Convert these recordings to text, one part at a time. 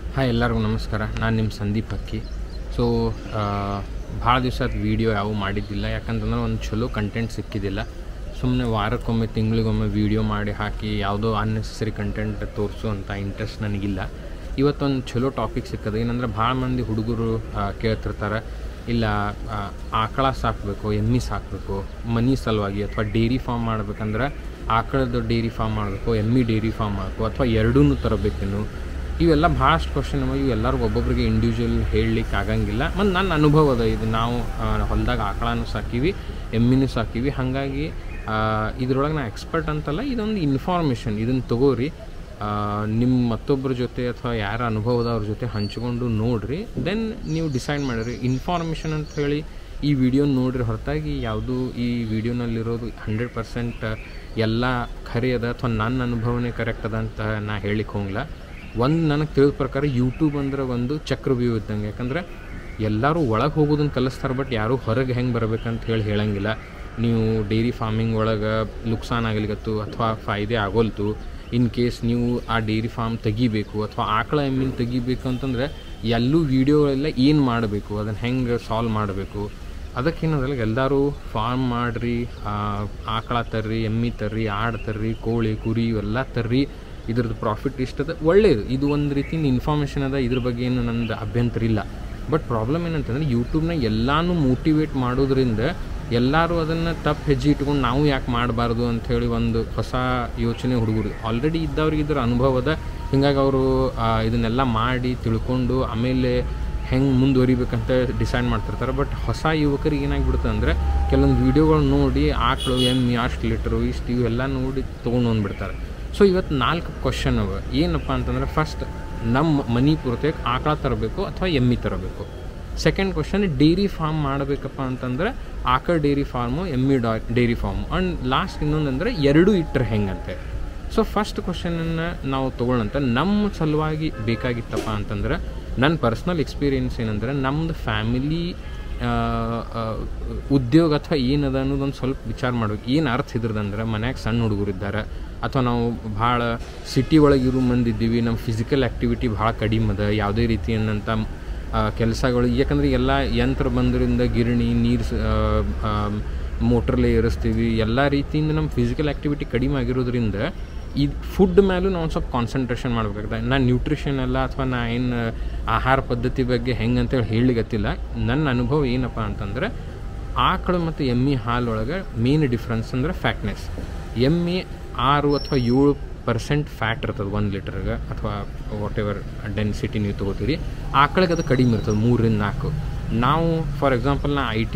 Hi ಎಲ್ಲರಿಗೂ ನಮಸ್ಕಾರ. ನಾನು ನಿಮ್ಮ ಸಂದೀಪ್ ಅಕ್ಕಿ. ಸೊ ಭಾಳ ದಿವಸ ಅದು ವೀಡಿಯೋ ಯಾವ ಮಾಡಿದ್ದಿಲ್ಲ, ಯಾಕಂತಂದ್ರೆ ಒಂದು ಚಲೋ ಕಂಟೆಂಟ್ ಸಿಕ್ಕಿದ್ದಿಲ್ಲ. ಸುಮ್ಮನೆ ವಾರಕ್ಕೊಮ್ಮೆ ತಿಂಗಳಿಗೊಮ್ಮೆ ವೀಡಿಯೋ ಮಾಡಿ ಹಾಕಿ ಯಾವುದೋ ಅನ್ನೆಸೆಸರಿ ಕಂಟೆಂಟ್ ತೋರಿಸುವಂಥ ಇಂಟ್ರೆಸ್ಟ್ ನನಗಿಲ್ಲ. ಇವತ್ತೊಂದು ಚಲೋ ಟಾಪಿಕ್ ಸಿಕ್ಕದ. ಏನಂದ್ರೆ ಭಾಳ ಮಂದಿ ಹುಡುಗರು ಕೇಳ್ತಿರ್ತಾರೆ, ಇಲ್ಲ ಆಕಳ ಸಾಕಬೇಕು, ಎಮ್ಮೆ ಸಾಕಬೇಕು ಮನಿ ಸಲುವಾಗಿ, ಅಥವಾ ಡೈರಿ ಫಾರ್ಮ್ ಮಾಡ್ಬೇಕಂದ್ರೆ ಆಕಳದ್ದು ಡೈರಿ ಫಾರ್ಮ್ ಮಾಡಬೇಕು, ಎಮ್ಮೆ ಡೈರಿ ಫಾರ್ಮ್ ಮಾಡಬೇಕು, ಅಥವಾ ಎರಡೂ ತರಬೇಕೇನು. ಇವೆಲ್ಲ ಭಾಳಷ್ಟು ಕ್ವಶನ್ ಇವೆ. ಇವೆಲ್ಲರಿಗೂ ಒಬ್ಬೊಬ್ಬರಿಗೆ ಇಂಡಿವಿಜುವಲ್ ಹೇಳಲಿಕ್ಕೆ ಆಗಂಗಿಲ್ಲ. ಮತ್ತು ನನ್ನ ಅನುಭವ ಅದ ಇದು. ನಾವು ಹೊಲದಾಗ ಆಕಳನೂ ಸಾಕೀವಿ, ಎಮ್ಮಿನೂ ಸಾಕೀವಿ. ಹಾಗಾಗಿ ಇದ್ರೊಳಗೆ ನಾ ಎಕ್ಸ್ಪರ್ಟ್ ಅಂತಲ್ಲ, ಇದೊಂದು ಇನ್ಫಾರ್ಮೇಷನ್. ಇದನ್ನು ತಗೋರಿ, ನಿಮ್ಮ ಮತ್ತೊಬ್ಬರ ಜೊತೆ ಅಥವಾ ಯಾರ ಅನುಭವದವ್ರ ಜೊತೆ ಹಂಚ್ಕೊಂಡು ನೋಡಿರಿ. ದೆನ್ ನೀವು ಡಿಸೈಡ್ ಮಾಡಿರಿ. ಇನ್ಫಾರ್ಮೇಷನ್ ಅಂತ ಹೇಳಿ ಈ ವಿಡಿಯೋ ನೋಡಿರಿ, ಹೊರತಾಗಿ ಯಾವುದೂ ಈ ವಿಡಿಯೋನಲ್ಲಿರೋದು 100% ಎಲ್ಲ ಖರೆ ಅದ ಅಥವಾ ನನ್ನ ಅನುಭವನೇ ಕರೆಕ್ಟ್ ಅದ ಅಂತ ನಾ ಹೇಳಿಕ್ಕೆ ಹೋಗಲ್ಲ. ಒಂದು ನನಗೆ ತಿಳಿದ ಪ್ರಕಾರ ಯೂಟ್ಯೂಬ್ ಅಂದ್ರೆ ಒಂದು ಚಕ್ರವ್ಯೂಹ ಇದ್ದಂಗೆ. ಯಾಕಂದ್ರೆ ಎಲ್ಲರೂ ಒಳಗೆ ಹೋಗೋದನ್ನು ಕಲಿಸ್ತಾರೆ, ಬಟ್ ಯಾರೂ ಹೊರಗೆ ಹೆಂಗೆ ಬರಬೇಕಂತ ಹೇಳಂಗಿಲ್ಲ. ನೀವು ಡೈರಿ ಫಾರ್ಮಿಂಗ್ ಒಳಗೆ ನುಕ್ಸಾನ್ ಆಗಲಿಗತ್ತು ಅಥವಾ ಫಾಯ್ದೆ ಆಗೋಲ್ತು, ಇನ್ ಕೇಸ್ ನೀವು ಆ ಡೈರಿ ಫಾರ್ಮ್ ತೆಗಿಬೇಕು ಅಥವಾ ಆಕಳ ಎಮ್ಮಿನ ತೆಗಿಬೇಕು ಅಂತಂದರೆ ಎಲ್ಲೂ ವೀಡಿಯೋಗಳೆಲ್ಲ ಏನು ಮಾಡಬೇಕು, ಅದನ್ನು ಹೆಂಗೆ ಸಾಲ್ವ್ ಮಾಡಬೇಕು, ಅದಕ್ಕೇನದಲ್ಲ ಎಲ್ಲರೂ ಫಾರ್ಮ್ ಮಾಡಿರಿ, ಆಕಳ ತರ್ರಿ, ಎಮ್ಮೆ ತರ್ರಿ, ಆಡು ತರ್ರಿ, ಕೋಳಿ ಕುರಿ ಇವೆಲ್ಲ ತರ್ರಿ. ಇದ್ರದ್ದು ಪ್ರಾಫಿಟ್ ಇಷ್ಟದ, ಒಳ್ಳೆಯದು. ಇದು ಒಂದು ರೀತಿಯಿಂದ ಇನ್ಫಾರ್ಮೇಷನ್ ಅದ, ಇದ್ರ ಬಗ್ಗೆ ಏನು ನಂದು ಅಭ್ಯಂತರ ಇಲ್ಲ. ಬಟ್ ಪ್ರಾಬ್ಲಮ್ ಏನಂತಂದರೆ ಯೂಟ್ಯೂಬ್ನಾಗ ಎಲ್ಲನೂ ಮೋಟಿವೇಟ್ ಮಾಡೋದ್ರಿಂದ ಎಲ್ಲರೂ ಅದನ್ನು ತಪ್ಪು ಹೆಜ್ಜೆ ಇಟ್ಕೊಂಡು ನಾವು ಯಾಕೆ ಮಾಡಬಾರ್ದು ಅಂಥೇಳಿ ಒಂದು ಹೊಸ ಯೋಚನೆ ಹುಡುಗರು ಆಲ್ರೆಡಿ ಇದ್ದವ್ರಿಗೆ ಇದ್ರ ಅನುಭವದ. ಹೀಗಾಗಿ ಅವರು ಇದನ್ನೆಲ್ಲ ಮಾಡಿ ತಿಳ್ಕೊಂಡು ಆಮೇಲೆ ಹೆಂಗೆ ಮುಂದುವರಿಬೇಕಂತ ಡಿಸೈಡ್ ಮಾಡ್ತಿರ್ತಾರೆ. ಬಟ್ ಹೊಸ ಯುವಕರಿಗೆ ಏನಾಗಿಬಿಡುತ್ತೆ ಅಂದರೆ ಕೆಲವೊಂದು ವೀಡಿಯೋಗಳು ನೋಡಿ ಆಕಳು ಎಮ್ಮೆ ಅಷ್ಟು ಲೀಟ್ರು ಇಷ್ಟು ಇವೆಲ್ಲ ನೋಡಿ ತೊಗೊಂಡು ಬಂದುಬಿಡ್ತಾರೆ. ಸೊ ಇವತ್ತು 4 ಕ್ವಶನ್ ಅವ. ಏನಪ್ಪ ಅಂತಂದರೆ, ಫಸ್ಟ್ ನಮ್ಮ ಮನೆ ಪೂರ್ತಿ ಆಕಳ ತರಬೇಕು ಅಥವಾ ಎಮ್ಮೆ ತರಬೇಕು. ಸೆಕೆಂಡ್ ಕ್ವಶನ್, ಡೈರಿ ಫಾರ್ಮ್ ಮಾಡಬೇಕಪ್ಪ ಅಂತಂದರೆ ಆಕಳ ಡೈರಿ ಫಾರ್ಮು, ಎಮ್ಮೆ ಡೈರಿ ಫಾರ್ಮು. ಆ್ಯಂಡ್ ಲಾಸ್ಟ್ ಇನ್ನೊಂದಂದರೆ ಎರಡೂ ಇಟ್ಟರೆ ಹೆಂಗಂತೆ. ಸೊ ಫಸ್ಟ್ ಕ್ವಶನನ್ನು ನಾವು ತೊಗೊಳ್ಳಂತ ನಮ್ಮ ಸಲುವಾಗಿ ಬೇಕಾಗಿತ್ತಪ್ಪ ಅಂತಂದ್ರೆ, ನನ್ನ ಪರ್ಸ್ನಲ್ ಎಕ್ಸ್ಪೀರಿಯೆನ್ಸ್ ಏನಂದರೆ, ನಮ್ಮದು ಫ್ಯಾಮಿಲಿ ಉದ್ಯೋಗ ಅಥವಾ ಏನದ ಅನ್ನೋದೊಂದು ಸ್ವಲ್ಪ ವಿಚಾರ ಮಾಡ್ಬೇಕು. ಏನು ಅರ್ಥ ಇದ್ರದಂದ್ರೆ, ಮನ್ಯಾಗ ಸಣ್ಣ ಹುಡುಗರಿದ್ದಾರೆ ಅಥವಾ ನಾವು ಭಾಳ ಸಿಟಿ ಒಳಗೆ ಇರೋ ಮಂದಿದ್ದೀವಿ, ನಮ್ಮ ಫಿಸಿಕಲ್ ಆ್ಯಕ್ಟಿವಿಟಿ ಭಾಳ ಕಡಿಮೆ ಅದ, ಯಾವುದೇ ರೀತಿಯಂಥ ಕೆಲಸಗಳು. ಯಾಕಂದರೆ ಎಲ್ಲ ಯಂತ್ರ ಬಂದ್ರಿಂದ ಗಿರಣಿ, ನೀರು ಮೋಟ್ರಲ್ಲೇ ಏರಿಸ್ತೀವಿ, ಎಲ್ಲ ರೀತಿಯಿಂದ ನಮ್ಮ ಫಿಸಿಕಲ್ ಆ್ಯಕ್ಟಿವಿಟಿ ಕಡಿಮೆ ಆಗಿರೋದ್ರಿಂದ ಈ ಫುಡ್ ಮೇಲೂ ನಾವು ಸ್ವಲ್ಪ ಕಾನ್ಸಂಟ್ರೇಷನ್ ಮಾಡಬೇಕಾಗ್ತದೆ. ನಾನು ನ್ಯೂಟ್ರಿಷನ್ ಎಲ್ಲ ಅಥವಾ ನಾ ಏನು ಆಹಾರ ಪದ್ಧತಿ ಬಗ್ಗೆ ಹೆಂಗೆ ಅಂತೇಳಿ ಹೇಳಲಿಗತ್ತಿಲ್ಲ. ನನ್ನ ಅನುಭವ ಏನಪ್ಪ ಅಂತಂದರೆ, ಆಕಳು ಮತ್ತು ಎಮ್ಮೆ ಹಾಲೊಳಗೆ ಮೇನ್ ಡಿಫ್ರೆನ್ಸ್ ಅಂದರೆ ಫ್ಯಾಟ್ನೆಸ್. ಎಮ್ಮೆ 6 ಅಥವಾ 7% ಫ್ಯಾಟ್ ಇರ್ತದೆ 1 ಲೀಟರ್ಗೆ, ಅಥವಾ ವಾಟ್ ಎವರ್ ಡೆನ್ಸಿಟಿ ನೀವು ತೊಗೋತೀರಿ. ಆಕಳಿಗೆ ಅದು ಕಡಿಮೆ ಇರ್ತದೆ 3-4. ನಾವು ಫಾರ್ ಎಕ್ಸಾಂಪಲ್ ನಾ IT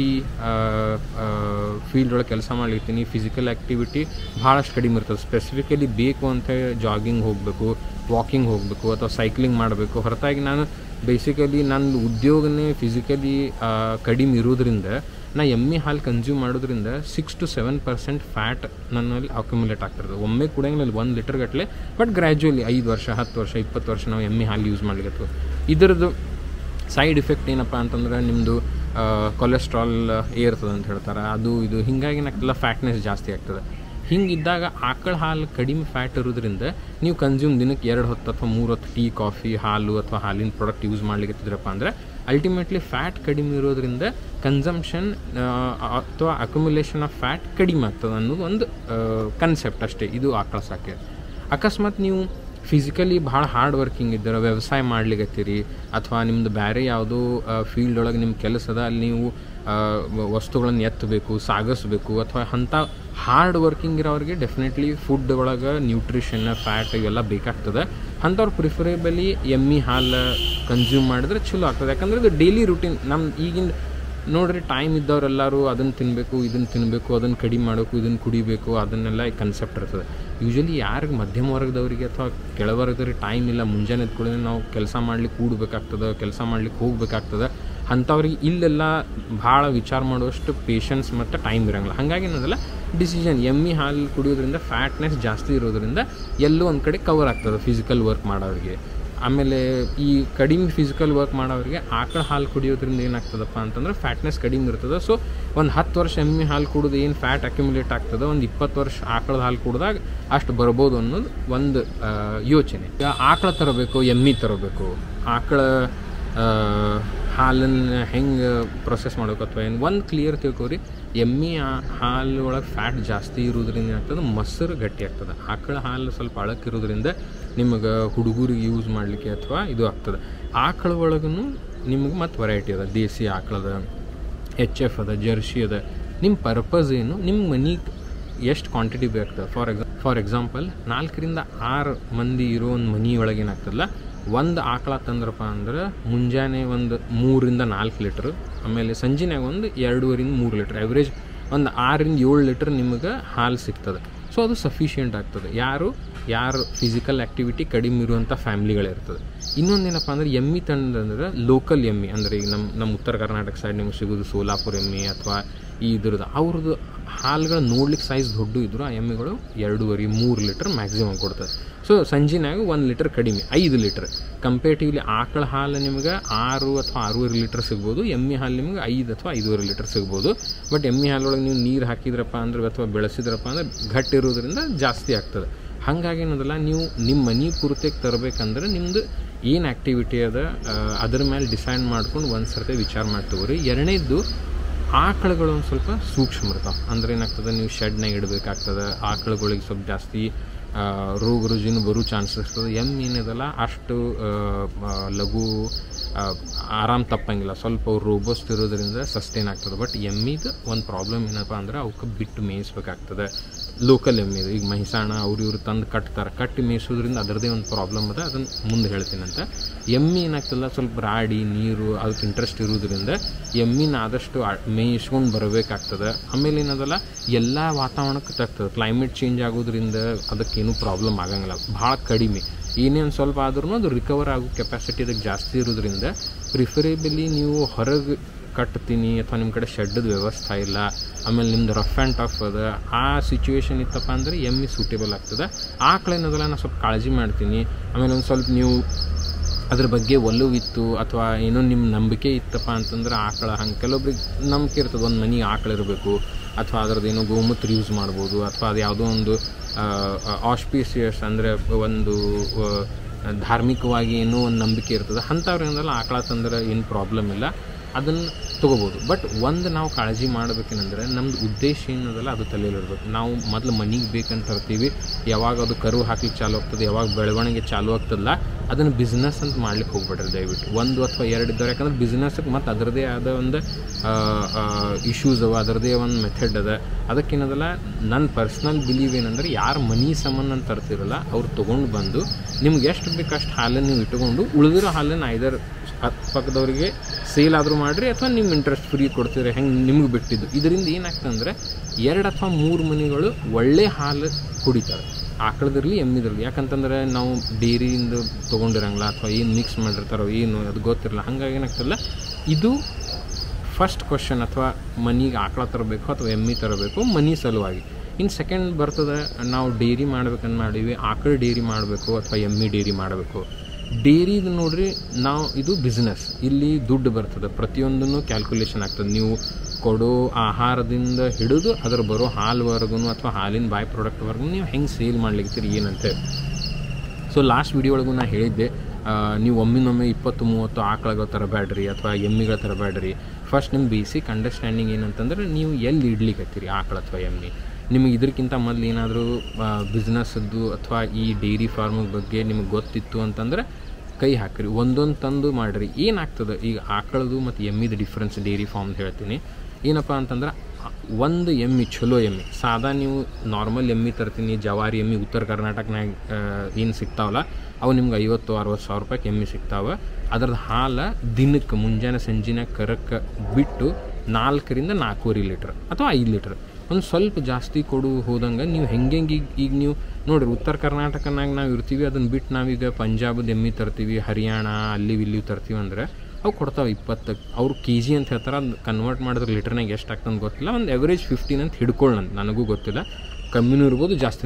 ಫೀಲ್ಡ್ ಒಳಗೆ ಕೆಲಸ ಮಾಡ್ಲಿರ್ತೀನಿ. ಫಿಸಿಕಲ್ ಆ್ಯಕ್ಟಿವಿಟಿ ಭಾಳಷ್ಟು ಕಡಿಮೆ ಇರ್ತದೆ. ಸ್ಪೆಸಿಫಿಕಲಿ ಬೇಕು ಅಂತ ಜಾಗಿಂಗ್ ಹೋಗಬೇಕು, ವಾಕಿಂಗ್ ಹೋಗಬೇಕು ಅಥವಾ ಸೈಕ್ಲಿಂಗ್ ಮಾಡಬೇಕು. ಹೊರತಾಗಿ ನಾನು ಬೇಸಿಕಲಿ ನನ್ನ ಉದ್ಯೋಗನೇ ಫಿಸಿಕಲಿ ಕಡಿಮೆ ಇರೋದ್ರಿಂದ ನಾ ಎಮ್ಮೆ ಹಾಲು ಕನ್ಸ್ಯೂಮ್ ಮಾಡೋದ್ರಿಂದ 6-7% ಫ್ಯಾಟ್ ನನ್ನಲ್ಲಿ ಅಕ್ಯುಮುಲೇಟ್ ಆಗ್ತಿರ್ತದೆ. ಒಮ್ಮೆ ಕುಡಿಯಂಗಿಲ್ಲ 1 ಲೀಟರ್ ಗಟ್ಟಲೆ, ಬಟ್ ಗ್ರ್ಯಾಜುವಲಿ 5 ವರ್ಷ 10 ವರ್ಷ 20 ವರ್ಷ ನಾವು ಎಮ್ಮೆ ಹಾಲು ಯೂಸ್ ಮಾಡ್ಲಿಕ್ಕೆ. ಇದರದ್ದು ಸೈಡ್ ಇಫೆಕ್ಟ್ ಏನಪ್ಪ ಅಂತಂದ್ರೆ, ನಿಮ್ಮದು ಕೊಲೆಸ್ಟ್ರಾಲ್ ಏರ್ತದೆ ಅಂತ ಹೇಳ್ತಾರೆ, ಅದು ಇದು. ಹೀಗಾಗಿ ನಾಕೆಲ್ಲ ಫ್ಯಾಟ್ನೆಸ್ ಜಾಸ್ತಿ ಆಗ್ತದೆ. ಹಿಂಗಿದ್ದಾಗ ಆಕಳ ಹಾಲು ಕಡಿಮೆ ಫ್ಯಾಟ್ ಇರೋದ್ರಿಂದ ನೀವು ಕನ್ಸ್ಯೂಮ್ ದಿನಕ್ಕೆ 2 ಹೊತ್ತು ಅಥವಾ 3 ಹೊತ್ತು ಟೀ, ಕಾಫಿ, ಹಾಲು ಅಥವಾ ಹಾಲಿನ ಪ್ರಾಡಕ್ಟ್ ಯೂಸ್ ಮಾಡ್ಲಿಕ್ಕಿದ್ರಪ್ಪ ಅಂದರೆ ಅಲ್ಟಿಮೇಟ್ಲಿ ಫ್ಯಾಟ್ ಕಡಿಮೆ ಇರೋದ್ರಿಂದ ಕನ್ಸಂಪ್ಷನ್ ಅಥವಾ ಅಕ್ಯುಮುಲೇಷನ್ ಆಫ್ ಫ್ಯಾಟ್ ಕಡಿಮೆ ಆಗ್ತದೆ ಅನ್ನೋದು ಒಂದು ಕನ್ಸೆಪ್ಟ್ ಅಷ್ಟೇ. ಇದು ಆಕಳ ಸಾಕೆ. ಅಕಸ್ಮಾತ್ ನೀವು ಫಿಸಿಕಲಿ ಭಾಳ ಹಾರ್ಡ್ ವರ್ಕಿಂಗ್ ಇದ್ದಾರೆ, ವ್ಯವಸಾಯ ಮಾಡ್ಲಿಕ್ಕತ್ತೀರಿ, ಅಥವಾ ನಿಮ್ಮದು ಬೇರೆ ಯಾವುದೋ ಫೀಲ್ಡ್ ಒಳಗೆ ನಿಮ್ಮ ಕೆಲಸ ಅದ, ಅಲ್ಲಿ ನೀವು ವಸ್ತುಗಳನ್ನು ಎತ್ತಬೇಕು, ಸಾಗಿಸ್ಬೇಕು, ಅಥವಾ ಅಂಥ ಹಾರ್ಡ್ ವರ್ಕಿಂಗ್ ಇರೋರಿಗೆ ಡೆಫಿನೆಟ್ಲಿ ಫುಡ್ ಒಳಗೆ ನ್ಯೂಟ್ರಿಷನ್, ಫ್ಯಾಟ್ ಇವೆಲ್ಲ ಬೇಕಾಗ್ತದೆ. ಅಂಥವ್ರು ಪ್ರಿಫರೇಬಲಿ ಎಮ್ಮೆ ಹಾಲು ಕನ್ಸ್ಯೂಮ್ ಮಾಡಿದ್ರೆ ಚಲೋ ಆಗ್ತದೆ. ಯಾಕಂದರೆ ಇದು ಡೈಲಿ ರೂಟೀನ್. ನಮ್ಮ ಈಗಿನ ನೋಡ್ರಿ, ಟೈಮ್ ಇದ್ದವರೆಲ್ಲರೂ ಅದನ್ನು ತಿನ್ನಬೇಕು, ಇದನ್ನು ತಿನ್ನಬೇಕು, ಅದನ್ನು ಕಡಿಮೆ ಮಾಡಬೇಕು, ಇದನ್ನು ಕುಡಿಬೇಕು, ಅದನ್ನೆಲ್ಲ ಕನ್ಸೆಪ್ಟ್ ಇರ್ತದೆ. ಯೂಶ್ವಲಿ ಯಾರಿಗೆ ಮಧ್ಯಮ ವರ್ಗದವರಿಗೆ ಅಥವಾ ಕೆಳವರ್ಗದವ್ರಿಗೆ ಟೈಮ್ ಇಲ್ಲ, ಮುಂಜಾನೆ ಎದ್ಕೊಳ್ಳಿ ನಾವು ಕೆಲಸ ಮಾಡ್ಲಿಕ್ಕೆ ಕೂಡಬೇಕಾಗ್ತದೆ, ಕೆಲಸ ಮಾಡ್ಲಿಕ್ಕೆ ಹೋಗ್ಬೇಕಾಗ್ತದೆ. ಅಂಥವ್ರಿಗೆ ಇಲ್ಲೆಲ್ಲ ಭಾಳ ವಿಚಾರ ಮಾಡುವಷ್ಟು ಪೇಷನ್ಸ್ ಮತ್ತು ಟೈಮ್ ಇರೋಂಗಿಲ್ಲ. ಹಾಗಾಗಿ ಏನದಲ್ಲ ಡಿಸಿಷನ್, ಎಮ್ಮೆ ಹಾಲು ಕುಡಿಯೋದ್ರಿಂದ ಫ್ಯಾಟ್ನೆಸ್ ಜಾಸ್ತಿ ಇರೋದ್ರಿಂದ ಎಲ್ಲೋ ಒಂದು ಕಡೆ ಕವರ್ ಆಗ್ತದೆ ಫಿಸಿಕಲ್ ವರ್ಕ್ ಮಾಡೋರಿಗೆ. ಆಮೇಲೆ ಈ ಕಡಿಮೆ ಫಿಸಿಕಲ್ ವರ್ಕ್ ಮಾಡೋರಿಗೆ ಆಕಳ ಹಾಲು ಕುಡಿಯೋದ್ರಿಂದ ಏನಾಗ್ತದಪ್ಪ ಅಂತಂದ್ರೆ ಫ್ಯಾಟ್ನೆಸ್ ಕಡಿಮೆ ಇರ್ತದೆ. ಸೊ ಒಂದು 10 ವರ್ಷ ಎಮ್ಮೆ ಹಾಲು ಕುಡಿದು ಏನು ಫ್ಯಾಟ್ ಅಕ್ಯುಮುಲೇಟ್ ಆಗ್ತದೆ, ಒಂದು 20 ವರ್ಷ ಆಕಳದ ಹಾಲು ಕುಡಿದಾಗ ಅಷ್ಟು ಬರ್ಬೋದು ಅನ್ನೋದು ಒಂದು ಯೋಚನೆ. ಈಗ ಆಕಳ ತರಬೇಕು, ಎಮ್ಮೆ ತರಬೇಕು, ಆಕಳ ಹಾಲನ್ನು ಹೆಂಗೆ ಪ್ರೊಸೆಸ್ ಮಾಡಬೇಕು ಅಥವಾ ಏನು ಒಂದು ಕ್ಲಿಯರ್ ತಿಳ್ಕೊರಿ. ಎಮ್ಮೆ ಹಾಲು ಒಳಗೆ ಫ್ಯಾಟ್ ಜಾಸ್ತಿ ಇರೋದ್ರಿಂದ ಏನಾಗ್ತದೆ, ಮೊಸರು ಗಟ್ಟಿ ಆಗ್ತದೆ. ಆಕಳ ಹಾಲು ಸ್ವಲ್ಪ ಅಳಕ್ಕಿರೋದ್ರಿಂದ ನಿಮಗೆ ಹುಡುಗರಿಗೆ ಯೂಸ್ ಮಾಡಲಿಕ್ಕೆ ಅಥವಾ ಇದು ಆಗ್ತದೆ. ಆಕಳ ಒಳಗೂ ನಿಮಗೆ ಮತ್ತು ವೆರೈಟಿ ಅದ, ದೇಸಿ ಆಕಳದ, HF ಅದ, ಜರ್ಸಿ ಅದ. ನಿಮ್ಮ ಪರ್ಪಸ್ ಏನು, ನಿಮ್ಮ ಮನೆಗೆ ಎಷ್ಟು ಕ್ವಾಂಟಿಟಿ ಬೇಕಾಗ್ತದೆ. ಫಾರ್ ಎಕ್ಸಾಂಪಲ್ 4 ರಿಂದ 6 ಮಂದಿ ಇರೋ ಒಂದು ಮನೆ ಒಳಗೆ ಏನಾಗ್ತದಲ್ಲ, ಒಂದು ಆಕಳ ತಂದ್ರಪ್ಪ ಅಂದ್ರೆ ಮುಂಜಾನೆ ಒಂದು 3 ರಿಂದ 4 ಲೀಟ್ರ್, ಆಮೇಲೆ ಸಂಜೆನಾಗ ಒಂದು 2.5 ರಿಂದ 3 ಲೀಟ್ರ್, ಆವ್ರೇಜ್ ಒಂದು 6 ರಿಂದ 7 ಲೀಟ್ರ್ ನಿಮಗೆ ಹಾಲು ಸಿಗ್ತದೆ. ಸೊ ಅದು ಸಫಿಷಿಯೆಂಟ್ ಆಗ್ತದೆ ಯಾರು ಫಿಸಿಕಲ್ ಆ್ಯಕ್ಟಿವಿಟಿ ಕಡಿಮೆ ಇರುವಂಥ ಫ್ಯಾಮ್ಲಿಗಳಿರ್ತದೆ. ಇನ್ನೊಂದೇನಪ್ಪ ಅಂದ್ರೆ ಎಮ್ಮೆ ತಂದಂದ್ರೆ ಲೋಕಲ್ ಎಮ್ಮೆ, ಅಂದರೆ ಈಗ ನಮ್ಮ ಉತ್ತರ ಕರ್ನಾಟಕ ಸೈಡ್ ನಿಮ್ಗೆ ಸಿಗೋದು ಸೋಲಾಪುರ ಎಮ್ಮೆ ಅಥವಾ ಈ ಇದ್ರದ್ದು ಅವ್ರದ್ದು ಹಾಲುಗಳು ನೋಡ್ಲಿಕ್ಕೆ ಸೈಜ್ ದೊಡ್ಡ ಇದ್ರು ಆ ಎಮ್ಮೆಗಳು 2.5-3 ಲೀಟ್ರ್ ಮ್ಯಾಕ್ಸಿಮಮ್ ಕೊಡ್ತದೆ. ಸೊ ಸಂಜೆನಾಗ 1 ಲೀಟ್ರ್ ಕಡಿಮೆ 5 ಲೀಟ್ರ್. ಕಂಪೇಟಿವ್ಲಿ ಆಕಳ ಹಾಲು ನಿಮ್ಗೆ 6 ಅಥವಾ 6.5 ಲೀಟ್ರ್ ಸಿಗ್ಬೋದು, ಎಮ್ಮೆ ಹಾಲು ನಿಮ್ಗೆ 5 ಅಥವಾ 5.5 ಲೀಟ್ರ್ ಸಿಗ್ಬೋದು. ಬಟ್ ಎಮ್ಮೆ ಹಾಲೊಳಗೆ ನೀವು ನೀರು ಹಾಕಿದ್ರಪ್ಪ ಅಂದ್ರೆ ಅಥವಾ ಬೆಳೆಸಿದ್ರಪ್ಪ ಅಂದ್ರೆ ಗಟ್ಟಿ ಇರೋದ್ರಿಂದ ಜಾಸ್ತಿ ಆಗ್ತದೆ. ಹಾಗಾಗಿ ಏನದಲ್ಲ, ನೀವು ನಿಮ್ಮ ಮನೆ ಪೂರ್ತಿಗೆ ತರಬೇಕಂದ್ರೆ ನಿಮ್ಮದು ಏನು ಆ್ಯಕ್ಟಿವಿಟಿ ಅದ ಅದ್ರ ಮೇಲೆ ಡಿಸೈಡ್ ಮಾಡ್ಕೊಂಡು ಒಂದು ಸರ್ತಿ ವಿಚಾರ ಮಾಡ್ತೀವಿ. ಎರಡನೇದ್ದು, ಆಕಳುಗಳು ಒಂದು ಸ್ವಲ್ಪ ಸೂಕ್ಷ್ಮ ಇರ್ತಾವೆ. ಅಂದ್ರೆ ಏನಾಗ್ತದೆ, ನೀವು ಶೆಡ್ನಾಗ ಇಡಬೇಕಾಗ್ತದೆ. ಆಕಳುಗಳಿಗೆ ಸ್ವಲ್ಪ ಜಾಸ್ತಿ ರೋಗ ರುಜಿನ ಬರೋ ಚಾನ್ಸಸ್ ಇರ್ತದೆ. ಎಮ್ಮೆ ಏನಿದಲ್ಲ ಅಷ್ಟು ಲಘು ಆರಾಮ್ ತಪ್ಪಂಗಿಲ್ಲ, ಸ್ವಲ್ಪ ಅವ್ರು ರೋಬೋಸ್ಟ್ ಇರೋದ್ರಿಂದ ಸಸ್ಟೈನ್ ಆಗ್ತದೆ. ಬಟ್ ಎಮ್ಮಿದು ಒಂದು ಪ್ರಾಬ್ಲಮ್ ಏನಪ್ಪ ಅಂದ್ರೆ ಅವಕ್ಕೆ ಬಿಟ್ಟು ಮೇಯಿಸ್ಬೇಕಾಗ್ತದೆ. ಲೋಕಲ್ ಎಮ್ಮಿದು ಈಗ ಮಹಿಸಾಣ ಇವ್ರು ತಂದು ಕಟ್ಟಿ ಮೇಯಿಸೋದ್ರಿಂದ ಅದರದೇ ಒಂದು ಪ್ರಾಬ್ಲಮ್ ಅದ, ಅದನ್ನು ಮುಂದೆ ಹೇಳ್ತೀನಂತ. ಎಮ್ಮೆ ಏನಾಗ್ತಲ್ಲ, ಸ್ವಲ್ಪ ರಾಡಿ ನೀರು ಅದಕ್ಕೆ ಇಂಟ್ರೆಸ್ಟ್ ಇರೋದ್ರಿಂದ ಎಮ್ಮಿನ ಆದಷ್ಟು ಮೇಯಿಸ್ಕೊಂಡು ಬರಬೇಕಾಗ್ತದೆ. ಆಮೇಲೆ ಏನದಲ್ಲ, ಎಲ್ಲ ವಾತಾವರಣಕ್ಕೆ ತಗ್ತದೆ. ಕ್ಲೈಮೇಟ್ ಚೇಂಜ್ ಆಗೋದ್ರಿಂದ ಅದಕ್ಕೇನು ಪ್ರಾಬ್ಲಮ್ ಆಗಂಗಿಲ್ಲ, ಭಾಳ ಕಡಿಮೆ. ಏನೇನು ಸ್ವಲ್ಪ ಆದ್ರೂ ಅದು ರಿಕವರ್ ಆಗೋ ಕೆಪಾಸಿಟಿ ಅದಕ್ಕೆ ಜಾಸ್ತಿ ಇರೋದ್ರಿಂದ ಪ್ರಿಫರೇಬಲಿ ನೀವು ಹೊರಗೆ ಕಟ್ತೀನಿ ಅಥವಾ ನಿಮ್ಮ ಕಡೆ ಶೆಡ್ದ ವ್ಯವಸ್ಥೆ ಇಲ್ಲ, ಆಮೇಲೆ ನಿಮ್ದು ರಫ್ ಆ್ಯಂಡ್ ಟಫ್ ಅದ, ಆ ಸಿಚುವೇಶನ್ ಇತ್ತಪ್ಪ ಅಂದರೆ ಎಮ್ಮೆ ಸೂಟೇಬಲ್ ಆಗ್ತದೆ. ಆಕಳೇನದಲ್ಲ ನಾನು ಸ್ವಲ್ಪ ಕಾಳಜಿ ಮಾಡ್ತೀನಿ, ಆಮೇಲೆ ಒಂದು ಸ್ವಲ್ಪ ನೀವು ಅದ್ರ ಬಗ್ಗೆ ಒಲವಿತ್ತು ಅಥವಾ ಏನೋ ನಿಮ್ಮ ನಂಬಿಕೆ ಇತ್ತಪ್ಪ ಅಂತಂದ್ರೆ ಆಕಳ ಹಂಗೆ ಕೆಲವೊಬ್ರಿಗೆ ನಂಬಿಕೆ ಇರ್ತದೆ, ಒಂದು ಮನೆ ಆಕಳ ಇರಬೇಕು ಅಥವಾ ಅದರದ್ದು ಏನೋ ಗೋಮೂತ್ರ ಯೂಸ್ ಮಾಡ್ಬೋದು, ಅಥವಾ ಅದು ಯಾವುದೋ ಒಂದು ಆಸ್ಪೀಸಿಯಸ್ ಅಂದರೆ ಒಂದು ಧಾರ್ಮಿಕವಾಗಿ ಏನೋ ಒಂದು ನಂಬಿಕೆ ಇರ್ತದೆ. ಅಂಥವ್ರೇನಲ್ಲ ಆಕಳ ತಂದ್ರೆ ಏನು ಪ್ರಾಬ್ಲಮ್ ಇಲ್ಲ, ಅದನ್ನು ತೊಗೋಬೋದು. ಬಟ್ ಒಂದು ನಾವು ಕಾಳಜಿ ಮಾಡಬೇಕೇನೆಂದ್ರೆ ನಮ್ಮದು ಉದ್ದೇಶ ಏನದಲ್ಲ ಅದು ತಲೆಯಲ್ಲಿರ್ಬೇಕು. ನಾವು ಮೊದಲು ಮನೆಗೆ ಬೇಕಂತ ತರ್ತೀವಿ, ಯಾವಾಗ ಅದು ಕರು ಹಾಕ್ಲಿಕ್ಕೆ ಚಾಲು ಆಗ್ತದೆ, ಯಾವಾಗ ಬೆಳವಣಿಗೆ ಚಾಲು ಆಗ್ತದಲ್ಲ ಅದನ್ನು ಬಿಸ್ನೆಸ್ ಅಂತ ಮಾಡ್ಲಿಕ್ಕೆ ಹೋಗ್ಬೇಡ್ರಿ ದಯವಿಟ್ಟು. 1 ಅಥವಾ 2 ಇದ್ದವ್ರು, ಯಾಕಂದ್ರೆ ಬಿಸ್ನೆಸ್ಗೆ ಮತ್ತು ಅದರದೇ ಆದ ಒಂದು ಇಶ್ಯೂಸ್ ಅವ, ಅದರದೇ ಒಂದು ಮೆಥಡ್ ಅದ. ಅದಕ್ಕೇನದಲ್ಲ, ನನ್ನ ಪರ್ಸ್ನಲ್ ಬಿಲೀವ್ ಏನಂದ್ರೆ, ಯಾರು ಮನಿ ಸಂಬಂಧ ಅಂತ ತರ್ತಿರಲ್ಲ ಅವ್ರು ತೊಗೊಂಡು ಬಂದು ನಿಮ್ಗೆ ಎಷ್ಟು ಬೇಕಷ್ಟು ಹಾಲನ್ನು ನೀವು ಇಟ್ಕೊಂಡು ಉಳಿದಿರೋ ಹಾಲನ್ನು ಐದರ್ ಪಕ್ಕದವರಿಗೆ ಸೇಲ್ ಆದರೂ ಮಾಡಿರಿ ಅಥವಾ ನಿಮ್ಮ ಇಂಟ್ರೆಸ್ಟ್ ಫ್ರೀ ಕೊಡ್ತೀರಿ, ಹೆಂಗೆ ನಿಮ್ಗೆ ಬಿಟ್ಟಿದ್ದು. ಇದರಿಂದ ಏನಾಗ್ತಂದ್ರೆ 2 ಅಥವಾ 3 ಮನೆಗಳು ಒಳ್ಳೆ ಹಾಲು ಕುಡಿತಾರೆ, ಆಕಳದಿರಲಿ ಎಮ್ಮಿದಿರಲಿ. ಯಾಕಂತಂದ್ರೆ ನಾವು ಡೇರಿಯಿಂದ ತೊಗೊಂಡಿರಂಗಿಲ್ಲ ಅಥವಾ ಏನು ಮಿಕ್ಸ್ ಮಾಡಿರ್ತಾರೋ ಏನು ಅದು ಗೊತ್ತಿರಲ್ಲ. ಹಾಗಾಗಿ ಏನಾಗ್ತಲ್ಲ, ಇದು ಫಸ್ಟ್ ಕ್ವಶನ್. ಅಥವಾ ಮನೆಗೆ ಆಕಳ ತರಬೇಕು ಅಥವಾ ಎಮ್ಮೆ ತರಬೇಕು ಮನೆ ಸಲುವಾಗಿ. ಇನ್ನು ಸೆಕೆಂಡ್ ಬರ್ತದೆ, ನಾವು ಡೇರಿ ಮಾಡ್ಬೇಕಂತ ಮಾಡೀವಿ, ಆಕಳ ಡೇರಿ ಮಾಡಬೇಕು ಅಥವಾ ಎಮ್ಮೆ ಡೇರಿ ಮಾಡಬೇಕು. ಡೇರಿದು ನೋಡ್ರಿ, ನಾವು ಇದು ಬಿಸ್ನೆಸ್, ಇಲ್ಲಿ ದುಡ್ಡು ಬರ್ತದೆ, ಪ್ರತಿಯೊಂದನ್ನು ಕ್ಯಾಲ್ಕುಲೇಷನ್ ಆಗ್ತದೆ. ನೀವು ಕೊಡೋ ಆಹಾರದಿಂದ ಹಿಡಿದು ಅದರ ಬರೋ ಹಾಲ್ವರೆಗೂ ಅಥವಾ ಹಾಲಿನ ಬೈ ಪ್ರಾಡಕ್ಟ್ವರೆಗೂ ನೀವು ಹೆಂಗೆ ಸೇಲ್ ಮಾಡ್ಲಿಕ್ತೀರಿ ಏನಂತೆ. ಸೊ ಲಾಸ್ಟ್ ವಿಡಿಯೋ ಒಳಗೂ ನಾನು ಹೇಳಿದ್ದೆ, ನೀವು ಒಮ್ಮಿನೊಮ್ಮೆ 20-30 ಆಕಳಗಳು ತರಬೇಡ್ರಿ ಅಥವಾ ಎಮ್ಮಿಗಳು ತರಬೇಡ್ರಿ. ಫಸ್ಟ್ ನಿಮ್ಮ ಬೇಸಿಕ್ ಅಂಡರ್ಸ್ಟ್ಯಾಂಡಿಂಗ್ ಏನಂತಂದ್ರೆ, ನೀವು ಎಲ್ಲಿ ಇಡ್ಲಿಕ್ಕತ್ತೀರಿ ಆಕಳ ಅಥವಾ ಎಮ್ಮೆ. ನಿಮಗೆ ಇದಕ್ಕಿಂತ ಮೊದಲು ಏನಾದರೂ ಬಿಸ್ನೆಸ್ಸದ್ದು ಅಥವಾ ಈ ಡೈರಿ ಫಾರ್ಮಿಂಗ್ ಬಗ್ಗೆ ನಿಮಗೆ ಗೊತ್ತಿತ್ತು ಅಂತಂದ್ರೆ ಕೈ ಹಾಕಿರಿ, ಒಂದೊಂದು ತಂದು ಮಾಡಿರಿ. ಏನಾಗ್ತದೆ ಈಗ ಆಕಳದು ಮತ್ತು ಎಮ್ಮಿದು ಡಿಫ್ರೆನ್ಸ್ ಡೈರಿ ಫಾರ್ಮ್ ಹೇಳ್ತೀನಿ. ಏನಪ್ಪ ಅಂತಂದ್ರೆ, ಒಂದು ಎಮ್ಮೆ ಚಲೋ ಎಮ್ಮೆ, ಸಾದಾ ನೀವು ನಾರ್ಮಲ್ ಎಮ್ಮೆ ತರ್ತೀನಿ, ಜವಾರಿ ಎಮ್ಮೆ ಉತ್ತರ ಕರ್ನಾಟಕನಾಗ ಏನು ಸಿಗ್ತಾವಲ್ಲ ಅವು ನಿಮ್ಗೆ 50-60 ಸಾವಿರ ರೂಪಾಯಿಗೆ ಎಮ್ಮೆ ಸಿಗ್ತಾವೆ. ಅದ್ರದ್ದು ಹಾಲು ದಿನಕ್ಕೆ ಮುಂಜಾನೆ ಸಂಜೆನಾಗ ಕರಕ್ಕೆ ಬಿಟ್ಟು 4 ರಿಂದ 4.5 ಲೀಟ್ರ್ ಅಥವಾ 5 ಲೀಟ್ರ್ ಒಂದು ಸ್ವಲ್ಪ ಜಾಸ್ತಿ ಕೊಡು ಹೋದಂಗೆ ನೀವು ಹೆಂಗೆ ಈಗ ನೀವು ನೋಡಿರಿ, ಉತ್ತರ ಕರ್ನಾಟಕನಾಗ ನಾವು ಇರ್ತೀವಿ, ಅದನ್ನು ಬಿಟ್ಟು ನಾವೀಗ ಪಂಜಾಬದ ಎಮ್ಮೆ ತರ್ತೀವಿ, ಹರಿಯಾಣ ಅಲ್ಲಿ ಇಲ್ಲಿ ತರ್ತೀವಿ ಅಂದ್ರೆ ಅವು ಕೊಡ್ತಾವೆ 20. ಅವ್ರು KG ಅಂತ ಹೇಳ್ತಾರೆ, ಅದು ಕನ್ವರ್ಟ್ ಮಾಡಿದ್ರೆ ಲೀಟ್ರ್ನಾಗ ಎಷ್ಟು ಆಗ್ತಂತ ಗೊತ್ತಿಲ್ಲ, ಒಂದು ಎವರೇಜ್ 15 ಅಂತ ಹಿಡ್ಕೊಳ್ಳೋಣ, ನನಗೂ ಗೊತ್ತಿಲ್ಲ, ಕಮ್ಮಿನೂ ಇರ್ಬೋದು ಜಾಸ್ತಿನೂ.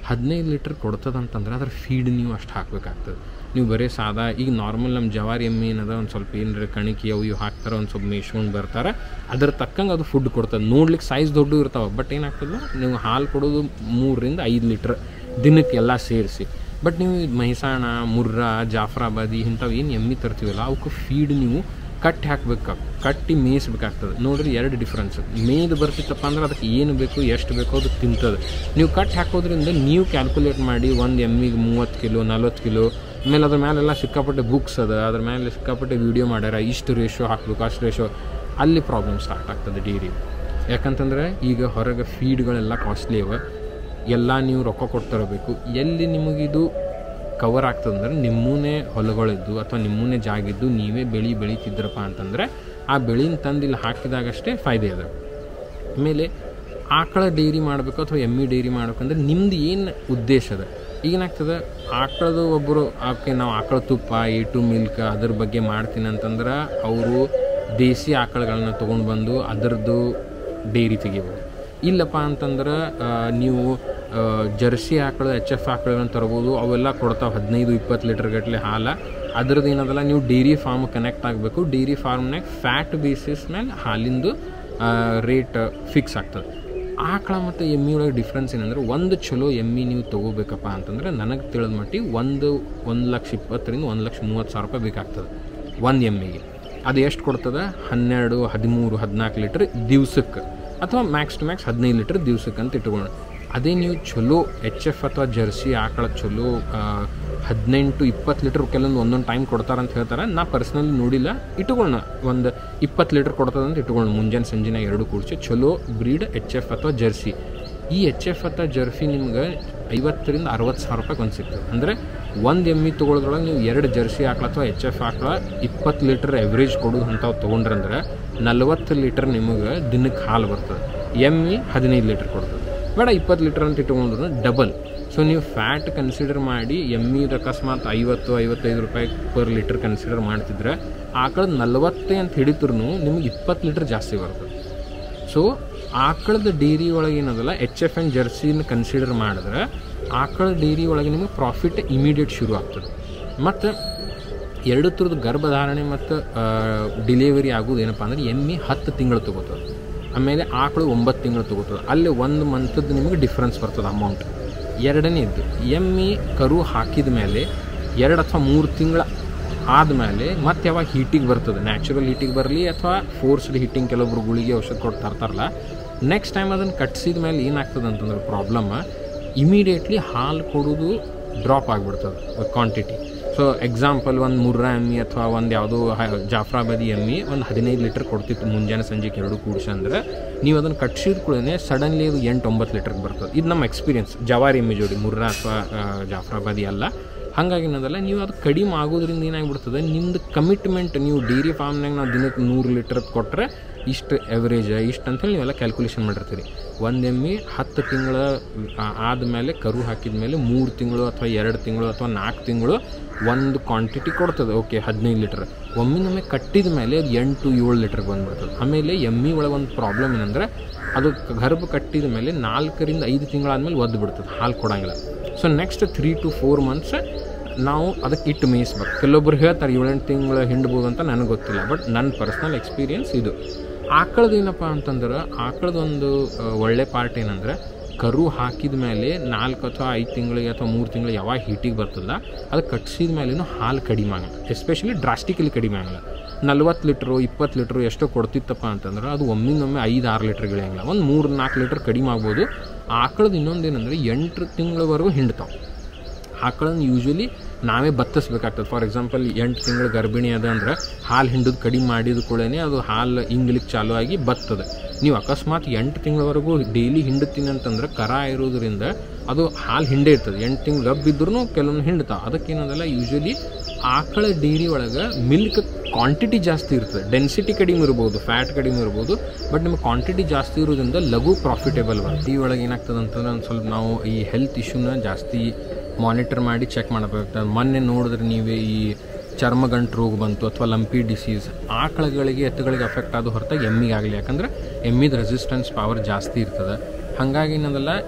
15 ಲೀಟ್ರ್ ಕೊಡ್ತದಂತಂದ್ರೆ ಅದ್ರ ಫೀಡ್ ನೀವು ಅಷ್ಟು ಹಾಕಬೇಕಾಗ್ತದೆ. ನೀವು ಬರೀ ಸಾದಾ ಈಗ ನಾರ್ಮಲ್ ನಮ್ಮ ಜವಾರಿ ಎಮ್ಮೆ ಏನದ ಒಂದು ಸ್ವಲ್ಪ ಏನರ ಕಣಿಕೆ ಅವು ಇವು ಹಾಕ್ತಾರೆ, ಒಂದು ಸ್ವಲ್ಪ ಮೇಯ್ಸ್ಕೊಂಡು ಬರ್ತಾರೆ, ಅದ್ರ ತಕ್ಕಂಗೆ ಅದು ಫುಡ್ ಕೊಡ್ತದೆ. ನೋಡ್ಲಿಕ್ಕೆ ಸೈಜ್ ದೊಡ್ಡ ಇರ್ತಾವೆ, ಬಟ್ ಏನಾಗ್ತದೆ ನೀವು ಹಾಲು ಕೊಡೋದು 3 ರಿಂದ 5 ಲೀಟ್ರ್ ದಿನಕ್ಕೆ ಎಲ್ಲ ಸೇರಿಸಿ. ಬಟ್ ನೀವು ಮೆಹಸಾಣ, ಮುರ್ರಾ, ಜಾಫ್ರಾಬಾದಿ ಇಂಥವು ಏನು ಎಮ್ಮೆ ತರ್ತೀವಲ್ಲ ಅವಕ್ಕೆ ಫೀಡ್ ನೀವು ಕಟ್ಟಿ ಹಾಕ್ಬೇಕು, ಕಟ್ಟಿ ಮೇಯಿಸ್ಬೇಕಾಗ್ತದೆ. ನೋಡ್ರಿ 2 ಡಿಫ್ರೆನ್ಸ್. ಮೇಯ್ದು ಬರ್ತಿತ್ತಪ್ಪ ಅಂದ್ರೆ ಅದಕ್ಕೆ ಏನು ಬೇಕು ಎಷ್ಟು ಬೇಕೋ ಅದು ತಿಂತದೆ. ನೀವು ಕಟ್ಟಿ ಹಾಕೋದ್ರಿಂದ ನೀವು ಕ್ಯಾಲ್ಕುಲೇಟ್ ಮಾಡಿ ಒಂದು ಎಮ್ಮಿಗೆ 30 ಕಿಲೋ 40 ಕಿಲೋ ಆಮೇಲೆ ಅದ್ರ ಮೇಲೆಲ್ಲ ಸಿಕ್ಕಾಪಟ್ಟೆ ಬುಕ್ಸ್ ಅದ, ಅದ್ರ ಮೇಲೆ ಸಿಕ್ಕಾಪಟ್ಟೆ ವೀಡಿಯೋ ಮಾಡ್ಯಾರ, ಇಷ್ಟು ರೇಷೋ ಹಾಕ್ಬೇಕು ಅಷ್ಟು ರೇಷೋ, ಅಲ್ಲಿ ಪ್ರಾಬ್ಲಮ್ ಸ್ಟಾರ್ಟ್ ಆಗ್ತದೆ ಡೈರಿ. ಯಾಕಂತಂದ್ರೆ ಈಗ ಹೊರಗೆ ಫೀಡ್ಗಳೆಲ್ಲ ಕಾಸ್ಟ್ಲಿ ಅವ, ಎಲ್ಲ ನೀವು ರೊಕ್ಕ ಕೊಡ್ತಿರಬೇಕು. ಎಲ್ಲಿ ನಿಮಗಿದು ಕವರ್ ಆಗ್ತದಂದ್ರೆ ನಿಮ್ಮೂನೇ ಹೊಲಗಳಿದ್ದು ಅಥವಾ ನಿಮ್ಮೂನೇ ಜಾಗಿದ್ದು ನೀವೇ ಬೆಳೀತಿದ್ರಪ್ಪ ಅಂತಂದರೆ ಆ ಬೆಳೆನ ತಂದು ಇಲ್ಲಿ ಹಾಕಿದಾಗಷ್ಟೇ ಫಾಯ್ದೆ ಅದ. ಆಮೇಲೆ ಆಕಳ ಡೈರಿ ಮಾಡಬೇಕು ಅಥವಾ ಎಮ್ಮೆ ಡೈರಿ ಮಾಡ್ಬೇಕಂದ್ರೆ ನಿಮ್ದು ಏನು ಉದ್ದೇಶ ಅದ. ಈಗೇನಾಗ್ತದೆ ಆಕಳದು ಒಬ್ಬರು ನಾವು ಆಕಳ ತುಪ್ಪ A2 ಮಿಲ್ಕ್ ಅದ್ರ ಬಗ್ಗೆ ಮಾಡ್ತೀನಿ ಅಂತಂದ್ರೆ ಅವರು ದೇಸಿ ಆಕಳಗಳನ್ನ ತೊಗೊಂಡು ಬಂದು ಅದರದ್ದು ಡೈರಿ ತೆಗಿಬೋದು. ಇಲ್ಲಪ್ಪ ಅಂತಂದ್ರೆ ನೀವು ಜರ್ಸಿ ಆಕಳು HF ಆಕಳುಗಳನ್ನ ತರ್ಬೋದು, ಅವೆಲ್ಲ ಕೊಡ್ತಾವೆ 15-20 ಲೀಟರ್ ಗಟ್ಟಲೆ ಹಾಲು. ಅದ್ರದ್ದು ಏನದಲ್ಲ ನೀವು ಡೈರಿ ಫಾರ್ಮ್ ಕನೆಕ್ಟ್ ಆಗಬೇಕು. ಡೈರಿ ಫಾರ್ಮ್ನಾಗ ಫ್ಯಾಟ್ ಬೇಸಿಸ್ ಮೇಲೆ ಹಾಲಿಂದು ರೇಟ್ ಫಿಕ್ಸ್ ಆಗ್ತದೆ. ಆಕಳ ಮತ್ತು ಎಮ್ಮೆ ಒಳಗೆ ಡಿಫ್ರೆನ್ಸ್ ಏನಂದ್ರೆ ಒಂದು ಚಲೋ ಎಮ್ಮೆ ನೀವು ತೊಗೋಬೇಕಪ್ಪ ಅಂತಂದ್ರೆ ನನಗೆ ತಿಳಿದ ಮಟ್ಟಿಗೆ 1,20,000 1,30,000 1,30,000 ಬೇಕಾಗ್ತದೆ ಒಂದು ಎಮ್ಮೆಗೆ. ಅದು ಎಷ್ಟು ಕೊಡ್ತದೆ 12, 13, 14 ಲೀಟ್ರ್ ದಿವ್ಸಕ್ಕೆ, ಅಥವಾ ಮ್ಯಾಕ್ಸ್ ಟು ಮ್ಯಾಕ್ಸ್ 15 ಲೀಟ್ರ್ ದಿವ್ಸಕ್ಕೆ ಅಂತ ಇಟ್ಕೊಳ್ಳೋಣ. ಅದೇ ನೀವು ಚಲೋ HF ಅಥವಾ ಜರ್ಸಿ ಆಕಳ ಚಲೋ 18-20 ಲೀಟ್ರ್ ಕೆಲವೊಂದು ಒಂದೊಂದು ಟೈಮ್ ಕೊಡ್ತಾರಂತ ಹೇಳ್ತಾರೆ. ನಾ ಪರ್ಸ್ನಲಿ ನೋಡಿಲ್ಲ, ಇಟ್ಕೊಳ್ಳೋಣ ಒಂದು 20 ಲೀಟ್ರ್ ಕೊಡ್ತದಂತ ಇಟ್ಕೊಳ್ಳೋಣ. ಮುಂಜಾನೆ ಸಂಜೆನ 2 ಕೂಡಿಸಿ ಚಲೋ ಬ್ರೀಡ್ HF ಅಥವಾ ಜರ್ಸಿ. ಈ HF ಅಥವಾ ಜರ್ಸಿ ನಿಮ್ಗೆ 50,000 ರಿಂದ 60,000 ಒಂದು ಸಿಗ್ತದೆ. ಅಂದರೆ ಒಂದು ಎಮ್ಮೆ ತೊಗೊಳೋದ್ರೊಳಗೆ ನೀವು 2 ಜರ್ಸಿ ಆಕಳ ಅಥವಾ HF ಆಕಳ 20 ಲೀಟ್ರ್ ಎವ್ರೇಜ್ ಕೊಡೋದು ಅಂಥವು ತೊಗೊಂಡ್ರಂದ್ರೆ 40 ಲೀಟ್ರ್ ನಿಮಗೆ ದಿನಕ್ಕೆ ಹಾಲು ಬರ್ತದೆ. ಎಮ್ಮೆ 15 ಲೀಟ್ರ್ ಕೊಡ್ತದೆ, ಬೇಡ 20 ಲೀಟ್ರ್ ಅಂತ ಇಟ್ಕೊಂಡ್ರು ಡಬಲ್. ಸೊ ನೀವು ಫ್ಯಾಟ್ ಕನ್ಸಿಡರ್ ಮಾಡಿ ಎಮ್ಮಿದು ಅಕಸ್ಮಾತ್ 50-55 ರೂಪಾಯಿ ಪರ್ ಲೀಟ್ರ್ ಕನ್ಸಿಡರ್ ಮಾಡ್ತಿದ್ರೆ ಆಕಳದ 40 ಅಂತ ಹಿಡಿದ್ರೂ ನಿಮಗೆ 20 ಲೀಟ್ರ್ ಜಾಸ್ತಿ ಬರ್ತದೆ. ಸೊ ಆಕಳದ ಡೈರಿ ಒಳಗೆ ಏನದಲ್ಲ HF ಆ್ಯಂಡ್ ಜರ್ಸಿನ ಕನ್ಸಿಡರ್ ಮಾಡಿದ್ರೆ ಆಕಳ ಡೈರಿ ಒಳಗೆ ನಿಮಗೆ ಪ್ರಾಫಿಟ್ ಇಮಿಡಿಯೇಟ್ ಶುರು ಆಗ್ತದೆ. ಮತ್ತು 2 ಥರದ್ದು ಗರ್ಭಧಾರಣೆ ಮತ್ತು ಡಿಲಿವರಿ ಆಗೋದು ಏನಪ್ಪ ಅಂದರೆ ಎಮ್ಮೆ 10 ತಿಂಗಳು ತೊಗೋತದೆ, ಆಮೇಲೆ ಆಕಳು 9 ತಿಂಗಳು ತೊಗೋತದೆ. ಅಲ್ಲಿ 1 ಮಂತದ್ದು ನಿಮಗೆ ಡಿಫ್ರೆನ್ಸ್ ಬರ್ತದೆ ಅಮೌಂಟ್. ಎರಡನೇದ್ದು ಎಮ್ಮೆ ಕರು ಹಾಕಿದ ಮೇಲೆ 2 ಅಥವಾ 3 ತಿಂಗಳ ಆದಮೇಲೆ ಮತ್ತೆ ಯಾವಾಗ ಹೀಟಿಗೆ ಬರ್ತದೆ, ನ್ಯಾಚುರಲ್ ಹೀಟಿಗೆ ಬರಲಿ ಅಥವಾ ಫೋರ್ಸ್ಡ್ ಹೀಟಿಂಗ್ ಕೆಲವೊಬ್ರು ಗುಳಿಗೆ ಔಷಧ ಕೊಟ್ಟು ತರ್ತಾರಲ್ಲ, ನೆಕ್ಸ್ಟ್ ಟೈಮ್ ಅದನ್ನು ಕಟ್ಸಿದ ಮೇಲೆ ಏನಾಗ್ತದೆ ಅಂತಂದ್ರೆ ಪ್ರಾಬ್ಲಮ್ ಇಮಿಡಿಯೇಟ್ಲಿ ಹಾಲು ಕೊಡೋದು ಡ್ರಾಪ್ ಆಗಿಬಿಡ್ತದೆ ಕ್ವಾಂಟಿಟಿ. ಸೊ ಎಕ್ಸಾಂಪಲ್ ಒಂದು ಮುರ್ರಾ ಎಮ್ಮೆ ಅಥವಾ ಒಂದು ಯಾವುದೋ ಜಾಫ್ರಾಬಾದಿ ಎಮ್ಮೆ ಒಂದು 15 ಲೀಟ್ರ್ ಕೊಡ್ತಿತ್ತು ಮುಂಜಾನೆ ಸಂಜೆಗೆ 2 ಕೂಡಿಸಿ ಅಂದ್ರೆ ನೀವು ಅದನ್ನು ಕಟ್ಸಿದ ಕೂಡಲೇ ಸಡನ್ಲಿ ಅದು 8-9 ಲೀಟ್ರಿಗೆ ಬರ್ತದೆ. ಇದು ನಮ್ಮ ಎಕ್ಸ್ಪೀರಿಯನ್ಸ್ ಜವಾರಿ ಎಮ್ಮೆ ಜೋಡಿ, ಮುರ್ರಾ ಅಥವಾ ಜಾಫ್ರಾಬಾದಿ ಅಲ್ಲ. ಹಾಗಾಗಿ ಏನದಲ್ಲ ನೀವು ಅದು ಕಡಿಮೆ ಆಗೋದ್ರಿಂದ ಏನಾಗ್ಬಿಡ್ತದೆ ನಿಮ್ಮದು ಕಮಿಟ್ಮೆಂಟ್. ನೀವು ಡೈರಿ ಫಾರ್ಮ್ನಾಗ ನಾವು ದಿನಕ್ಕೆ 100 ಲೀಟ್ರ್ ಕೊಟ್ಟರೆ ಇಷ್ಟು ಎವರೇಜ್ ಇಷ್ಟು ಅಂತೇಳಿ ನೀವೆಲ್ಲ ಕ್ಯಾಲ್ಕುಲೇಷನ್ ಮಾಡಿರ್ತೀರಿ. ಒಂದು ಎಮ್ಮೆ 10 ತಿಂಗಳ ಆದಮೇಲೆ ಕರು ಹಾಕಿದ ಮೇಲೆ 3 ತಿಂಗಳು ಅಥವಾ 2 ತಿಂಗಳು ಅಥವಾ 4 ತಿಂಗಳು ಒಂದು ಕ್ವಾಂಟಿಟಿ ಕೊಡ್ತದೆ. ಓಕೆ 15 ಲೀಟ್ರ್ ಒಮ್ಮಿನೊಮ್ಮೆ ಕಟ್ಟಿದ ಮೇಲೆ ಅದು 8-7 ಲೀಟ್ರಿಗೆ ಬಂದುಬಿಡ್ತದೆ. ಆಮೇಲೆ ಎಮ್ಮೆ ಒಳಗೆ ಒಂದು ಪ್ರಾಬ್ಲಮ್ ಏನಂದರೆ ಅದು ಗರ್ಭ ಕಟ್ಟಿದ ಮೇಲೆ 4 ರಿಂದ 5 ತಿಂಗಳಾದಮೇಲೆ ಒದ್ದು ಬಿಡ್ತದೆ, ಹಾಲು ಕೊಡೋಂಗಿಲ್ಲ. ಸೊ ನೆಕ್ಸ್ಟ್ 3 to 4 ಮಂತ್ಸ್ ನಾವು ಅದಕ್ಕೆ ಇಟ್ಟು ಮೇಯಿಸ್ಬೇಕು. ಕೆಲವೊಬ್ರು ಹೇಳ್ತಾರೆ 7-8 ತಿಂಗಳು ಹಿಂಡ್ಬೋದು ಅಂತ, ನನಗೆ ಗೊತ್ತಿಲ್ಲ. ಬಟ್ ನನ್ನ ಪರ್ಸ್ನಲ್ ಎಕ್ಸ್ಪೀರಿಯನ್ಸ್ ಇದು. ಆಕಳದು ಏನಪ್ಪ ಅಂತಂದ್ರೆ ಆಕಳದೊಂದು ಒಳ್ಳೆ ಪಾರ್ಟ್ ಏನಂದರೆ ಕರು ಹಾಕಿದ ಮೇಲೆ 4 ಅಥವಾ 5 ತಿಂಗಳಿಗೆ ಅಥವಾ 3 ತಿಂಗಳು ಯಾವಾಗ ಹೀಟಿಗೆ ಬರ್ತಲ್ಲ ಅದು ಕಟ್ಸಿದ ಮೇಲೇನು ಹಾಲು ಕಡಿಮೆ ಆಗಲ್ಲ, ಎಸ್ಪೆಷಲಿ ಡ್ರಾಸ್ಟಿಕಲಿ ಕಡಿಮೆ ಆಗಲ್ಲ. 40 ಲೀಟ್ರು 20 ಲೀಟ್ರು ಎಷ್ಟೋ ಕೊಡ್ತಿತ್ತಪ್ಪ ಅಂತಂದ್ರೆ ಅದು ಒಮ್ಮಿನೊಮ್ಮೆ 5-6 ಲೀಟ್ರ್ ಇಳಿಯಂಗಿಲ್ಲ, ಒಂದು 3-4 ಲೀಟ್ರ್ ಕಡಿಮೆ ಆಗ್ಬೋದು. ಆಕಳದು ಇನ್ನೊಂದೇನೆಂದರೆ 8 ತಿಂಗಳವರೆಗೂ ಹಿಂಡ್ತಾವೆ. ಆಕಳನ್ನು ಯೂಶ್ವಲಿ ನಾವೇ ಬತ್ತಿಸ್ಬೇಕಾಗ್ತದೆ. ಫಾರ್ ಎಕ್ಸಾಂಪಲ್ 8 ತಿಂಗಳು ಗರ್ಭಿಣಿ ಅದ ಅಂದ್ರೆ ಹಾಲು ಹಿಂಡೋದು ಕಡಿಮೆ ಮಾಡಿದ ಕೂಡಲೇ ಅದು ಹಾಲು ಇಂಗ್ಲಿಕ್ಕೆ ಚಾಲು ಆಗಿ ಬರ್ತದೆ. ನೀವು ಅಕಸ್ಮಾತ್ 8 ತಿಂಗಳವರೆಗೂ ಡೈಲಿ ಹಿಂಡುತ್ತೀನಿ ಅಂತಂದ್ರೆ ಕರ ಇರೋದ್ರಿಂದ ಅದು ಹಾಲು ಹಿಂಡೇ ಇರ್ತದೆ. 8 ತಿಂಗಳು ಗಬ್ಬಿದ್ರೂ ಕೆಲವೊಂದು ಹಿಂಡ್ತಾವೆ. ಅದಕ್ಕೇನದಲ್ಲ ಯೂಶ್ವಲಿ ಆಕಳ ಡೈರಿ ಒಳಗೆ ಮಿಲ್ಕ್ ಕ್ವಾಂಟಿಟಿ ಜಾಸ್ತಿ ಇರ್ತದೆ, ಡೆನ್ಸಿಟಿ ಕಡಿಮೆ ಇರ್ಬೋದು, ಫ್ಯಾಟ್ ಕಡಿಮೆ ಇರ್ಬೋದು, ಬಟ್ ನಿಮಗೆ ಕ್ವಾಂಟಿಟಿ ಜಾಸ್ತಿ ಇರೋದ್ರಿಂದ ಲಘು ಪ್ರಾಫಿಟೇಬಲ್ ಬರುತ್ತೆ. ಈ ಒಳಗೆ ಏನಾಗ್ತದೆ ಅಂತಂದ್ರೆ ಒಂದು ಸ್ವಲ್ಪ ನಾವು ಈ ಹೆಲ್ತ್ ಇಶ್ಯೂನ ಜಾಸ್ತಿ ಮಾನಿಟರ್ ಮಾಡಿ ಚೆಕ್ ಮಾಡಬೇಕಾಗ್ತದೆ. ಮೊನ್ನೆ ನೋಡಿದ್ರೆ ನೀವೇ ಈ ಚರ್ಮಗಂಟು ರೋಗ ಬಂತು ಅಥವಾ ಲಂಪಿ ಡಿಸೀಸ್ ಆಕಳಗಳಿಗೆ ಎತ್ತುಗಳಿಗೆ ಅಫೆಕ್ಟ್ ಆದ ಹೊರತಾಗಿ ಎಮ್ಮಿಗಾಗಲಿ, ಯಾಕಂದ್ರೆ ಎಮ್ಮಿದ ರೆಸಿಸ್ಟೆನ್ಸ್ ಪವರ್ ಜಾಸ್ತಿ ಇರ್ತದೆ. ಹಾಗಾಗಿ ಏನದಲ್ಲ